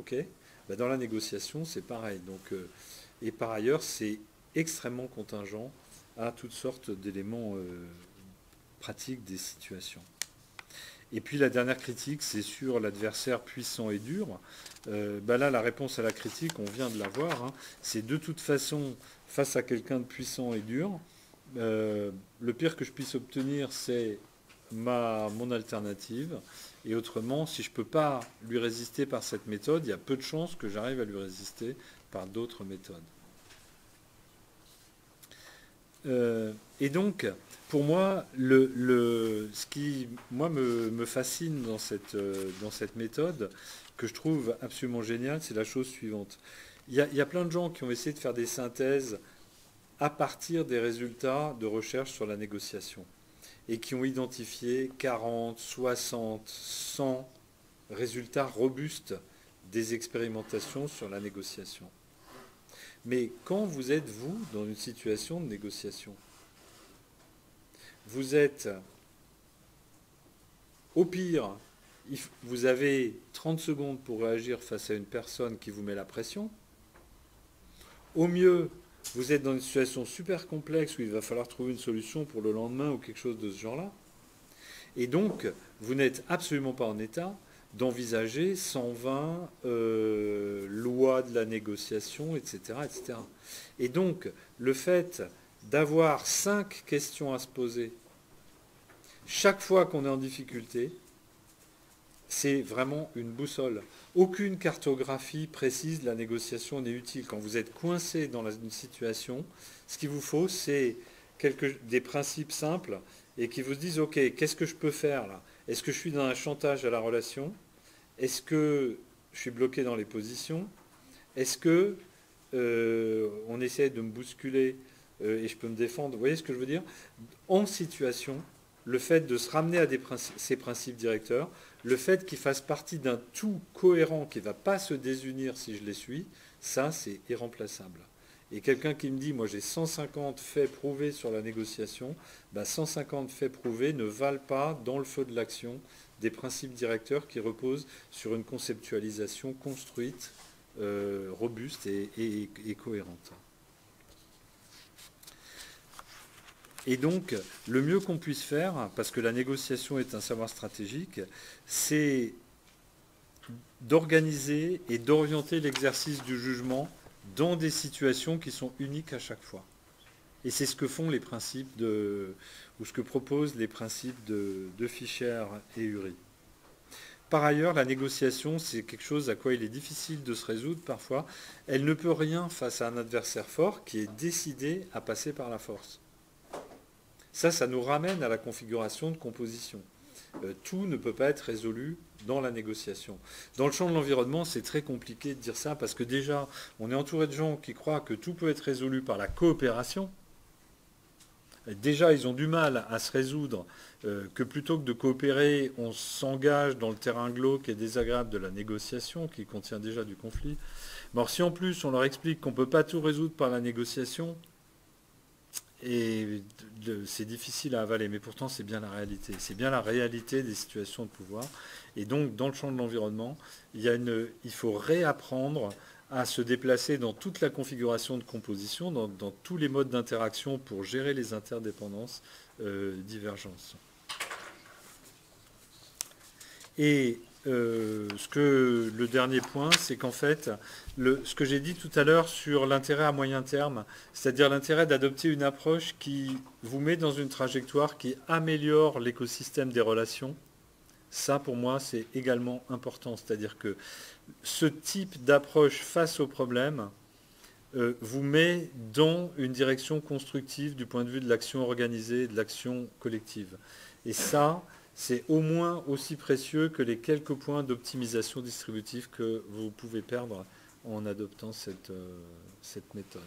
Dans la négociation, c'est pareil. Donc, et par ailleurs, c'est extrêmement contingent à toutes sortes d'éléments pratiques des situations. Et puis la dernière critique, c'est sur l'adversaire puissant et dur. Là, la réponse à la critique, on vient de la voir, c'est de toute façon, face à quelqu'un de puissant et dur, le pire que je puisse obtenir, c'est mon alternative. Et autrement, si je ne peux pas lui résister par cette méthode, il y a peu de chances que j'arrive à lui résister par d'autres méthodes. Et donc, pour moi, ce qui me fascine dans cette méthode, que je trouve absolument géniale, c'est la chose suivante. Il y a plein de gens qui ont essayé de faire des synthèses à partir des résultats de recherche sur la négociation et qui ont identifié 40, 60, 100 résultats robustes des expérimentations sur la négociation. Mais quand vous êtes, vous, dans une situation de négociation, vous êtes, au pire, vous avez 30 secondes pour réagir face à une personne qui vous met la pression. Au mieux, vous êtes dans une situation super complexe où il va falloir trouver une solution pour le lendemain ou quelque chose de ce genre-là. Et donc, vous n'êtes absolument pas en état d'envisager 120 lois de la négociation, etc., etc. Et donc, le fait d'avoir 5 questions à se poser chaque fois qu'on est en difficulté, c'est vraiment une boussole. Aucune cartographie précise de la négociation n'est utile. Quand vous êtes coincé dans une situation, ce qu'il vous faut, c'est des principes simples et qui vous disent, OK, qu'est-ce que je peux faire là ? Est-ce que je suis dans un chantage à la relation ? Est-ce que je suis bloqué dans les positions ? Est-ce que on essaie de me bousculer et je peux me défendre ? Vous voyez ce que je veux dire ? En situation, le fait de se ramener à ces principes directeurs, le fait qu'ils fassent partie d'un tout cohérent qui ne va pas se désunir si je les suis, ça c'est irremplaçable. Et quelqu'un qui me dit, moi j'ai 150 faits prouvés sur la négociation, 150 faits prouvés ne valent pas dans le feu de l'action des principes directeurs qui reposent sur une conceptualisation construite, robuste et cohérente. Et donc, le mieux qu'on puisse faire, parce que la négociation est un savoir stratégique, c'est d'organiser et d'orienter l'exercice du jugement dans des situations qui sont uniques à chaque fois. Et c'est ce que font les principes ou ce que proposent les principes de Fischer et Ury. Par ailleurs, la négociation, c'est quelque chose à quoi il est difficile de se résoudre parfois. Elle ne peut rien face à un adversaire fort qui est décidé à passer par la force. Ça nous ramène à la configuration de composition. Tout ne peut pas être résolu dans la négociation. Dans le champ de l'environnement, c'est très compliqué de dire ça parce que déjà, on est entouré de gens qui croient que tout peut être résolu par la coopération. Déjà, ils ont du mal à se résoudre que plutôt que de coopérer, on s'engage dans le terrain glauque et désagréable de la négociation qui contient déjà du conflit. Mais alors, si en plus on leur explique qu'on ne peut pas tout résoudre par la négociation, et c'est difficile à avaler, mais pourtant c'est bien la réalité. C'est bien la réalité des situations de pouvoir. Et donc, dans le champ de l'environnement, il faut réapprendre à se déplacer dans toute la configuration de composition, dans tous les modes d'interaction pour gérer les interdépendances, divergences. Et le dernier point, c'est qu'en fait, ce que j'ai dit tout à l'heure sur l'intérêt à moyen terme, c'est-à-dire l'intérêt d'adopter une approche qui vous met dans une trajectoire qui améliore l'écosystème des relations, ça pour moi c'est également important. C'est-à-dire que ce type d'approche face au problème vous met dans une direction constructive du point de vue de l'action organisée et de l'action collective. Et ça, c'est au moins aussi précieux que les quelques points d'optimisation distributive que vous pouvez perdre en adoptant cette méthode.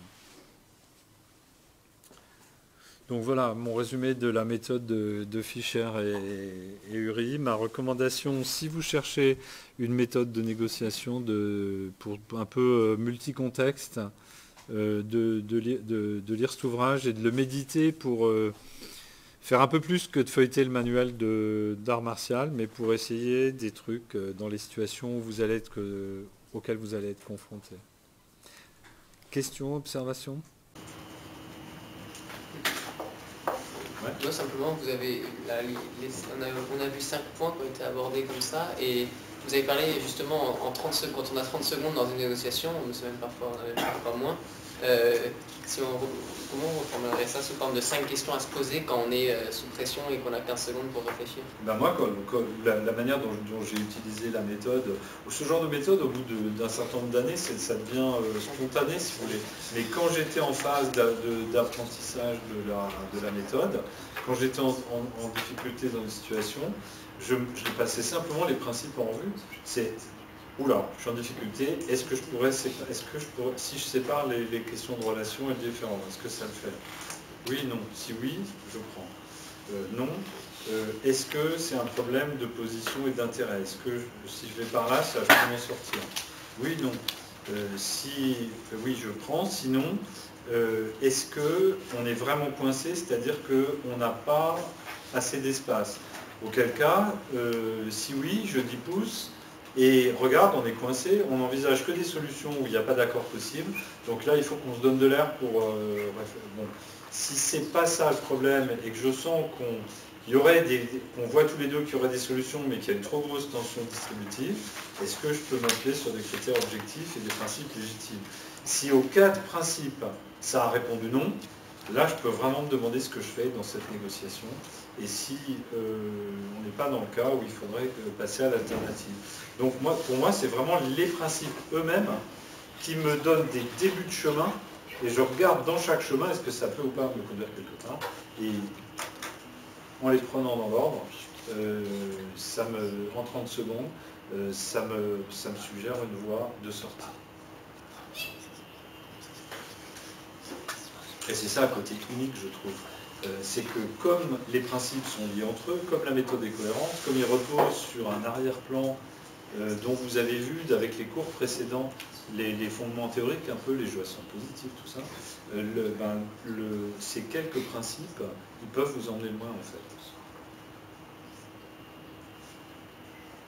Donc voilà mon résumé de la méthode de Fischer et Ury. Ma recommandation, si vous cherchez une méthode de négociation pour un peu multicontexte, de lire cet ouvrage et de le méditer pour faire un peu plus que de feuilleter le manuel d'art martial, mais pour essayer des trucs dans les situations auxquelles vous allez être confrontés. Questions, observations ? Ouais. Moi, simplement, vous avez on a vu 5 points qui ont été abordés comme ça, et vous avez parlé justement en 30 secondes, quand on a 30 secondes dans une négociation, c'est même parfois moins, comment on reformulerait ça sous forme de 5 questions à se poser quand on est sous pression et qu'on a 15 secondes pour réfléchir? Ben moi, la manière dont j'ai utilisé la méthode, ce genre de méthode, au bout d'un certain nombre d'années, ça devient spontané, si vous voulez. Mais quand j'étais en phase d'apprentissage de la méthode, quand j'étais en difficulté dans une situation, je passais simplement les principes en revue. Oula, je suis en difficulté, est-ce que je pourrais, si je sépare les questions de relation et de différence, est-ce que ça le fait? Oui, non. Si oui, je prends. Non. Est-ce que c'est un problème de position et d'intérêt? Est-ce que si je vais par là, ça, je peux m'en sortir? Oui, non. Oui, je prends. Sinon, est-ce qu'on est vraiment coincé, c'est-à-dire qu'on n'a pas assez d'espace? Auquel cas, si oui, je dis pouce. Et regarde, on est coincé, on n'envisage que des solutions où il n'y a pas d'accord possible. Donc là, il faut qu'on se donne de l'air pour... bon. Si c'est pas ça le problème et que je sens qu'on voit tous les deux qu'il y aurait des solutions mais qu'il y a une trop grosse tension distributive, est-ce que je peux m'appuyer sur des critères objectifs et des principes légitimes? Si aux 4 principes, ça a répondu non, là, je peux vraiment me demander ce que je fais dans cette négociation. Et si on n'est pas dans le cas où il faudrait passer à l'alternative. Donc pour moi, c'est vraiment les principes eux-mêmes qui me donnent des débuts de chemin. Et je regarde dans chaque chemin, est-ce que ça peut ou pas me conduire quelque part. Et en les prenant dans l'ordre, en 30 secondes, ça me suggère une voie de sortie. Et c'est ça un côté unique, je trouve. C'est que comme les principes sont liés entre eux, comme la méthode est cohérente, comme ils reposent sur un arrière-plan dont vous avez vu avec les cours précédents les fondements théoriques, un peu les jeux à sens positifs, tout ça, ces quelques principes, ils peuvent vous emmener loin en fait.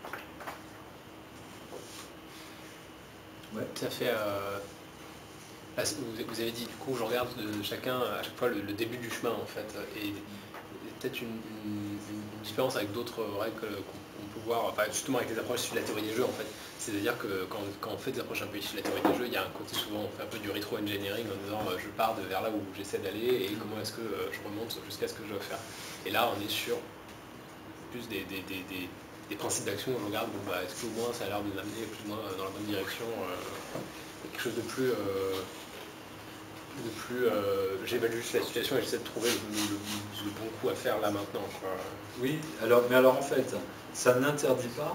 Ouais. Ça fait Vous avez dit, du coup, je regarde chacun à chaque fois le début du chemin, en fait, et peut-être une différence avec d'autres règles qu'on peut voir, enfin, justement avec les approches sur la théorie des jeux, en fait. C'est-à-dire que quand on fait des approches un peu issues de la théorie des jeux, il y a un côté souvent, on fait un peu du rétro-engineering en disant je pars vers là où j'essaie d'aller et comment est-ce que je remonte jusqu'à ce que je veux faire. Et là, on est sur plus des principes d'action où je regarde, bon, bah, est-ce qu'au moins ça a l'air de m'amener plus ou moins dans la bonne direction, quelque chose de plus... j'évalue juste la situation et j'essaie de trouver le bon coup à faire là maintenant, quoi. Oui, mais alors en fait, ça n'interdit pas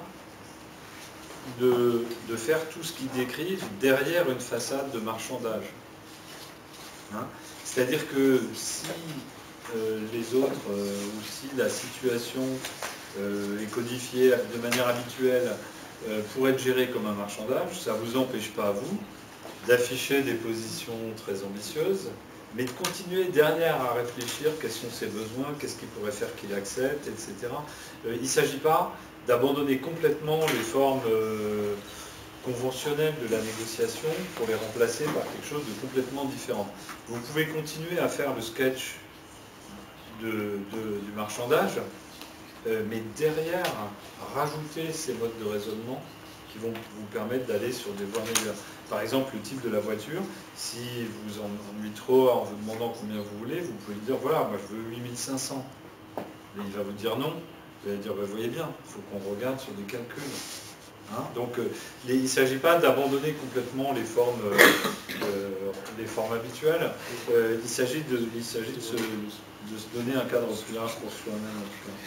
de faire tout ce qu'ils décrivent derrière une façade de marchandage. Hein, c'est-à-dire que si les autres, ou si la situation est codifiée de manière habituelle pour être gérée comme un marchandage, ça ne vous empêche pas à vous d'afficher des positions très ambitieuses, mais de continuer derrière à réfléchir quels sont ses besoins, qu'est-ce qui pourrait faire qu'il accepte, etc. Il ne s'agit pas d'abandonner complètement les formes conventionnelles de la négociation pour les remplacer par quelque chose de complètement différent. Vous pouvez continuer à faire le sketch du marchandage, mais derrière, rajouter ces modes de raisonnement qui vont vous permettre d'aller sur des voies meilleures. Par exemple, le type de la voiture, si vous en ennuyez trop en vous demandant combien vous voulez, vous pouvez lui dire, voilà, moi je veux 8500. Et il va vous dire non. Vous allez dire, vous voyez bien, il faut qu'on regarde sur des calculs. Hein, donc il ne s'agit pas d'abandonner complètement les formes habituelles. Il s'agit de se donner un cadre plus large pour soi-même. En tout cas.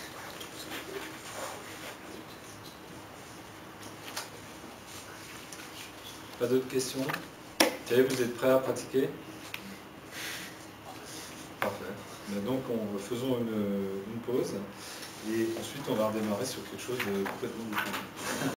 Pas d'autres questions? Thierry, vous êtes prêt à pratiquer? Parfait. Donc faisons une pause et ensuite on va redémarrer sur quelque chose de complètement différent.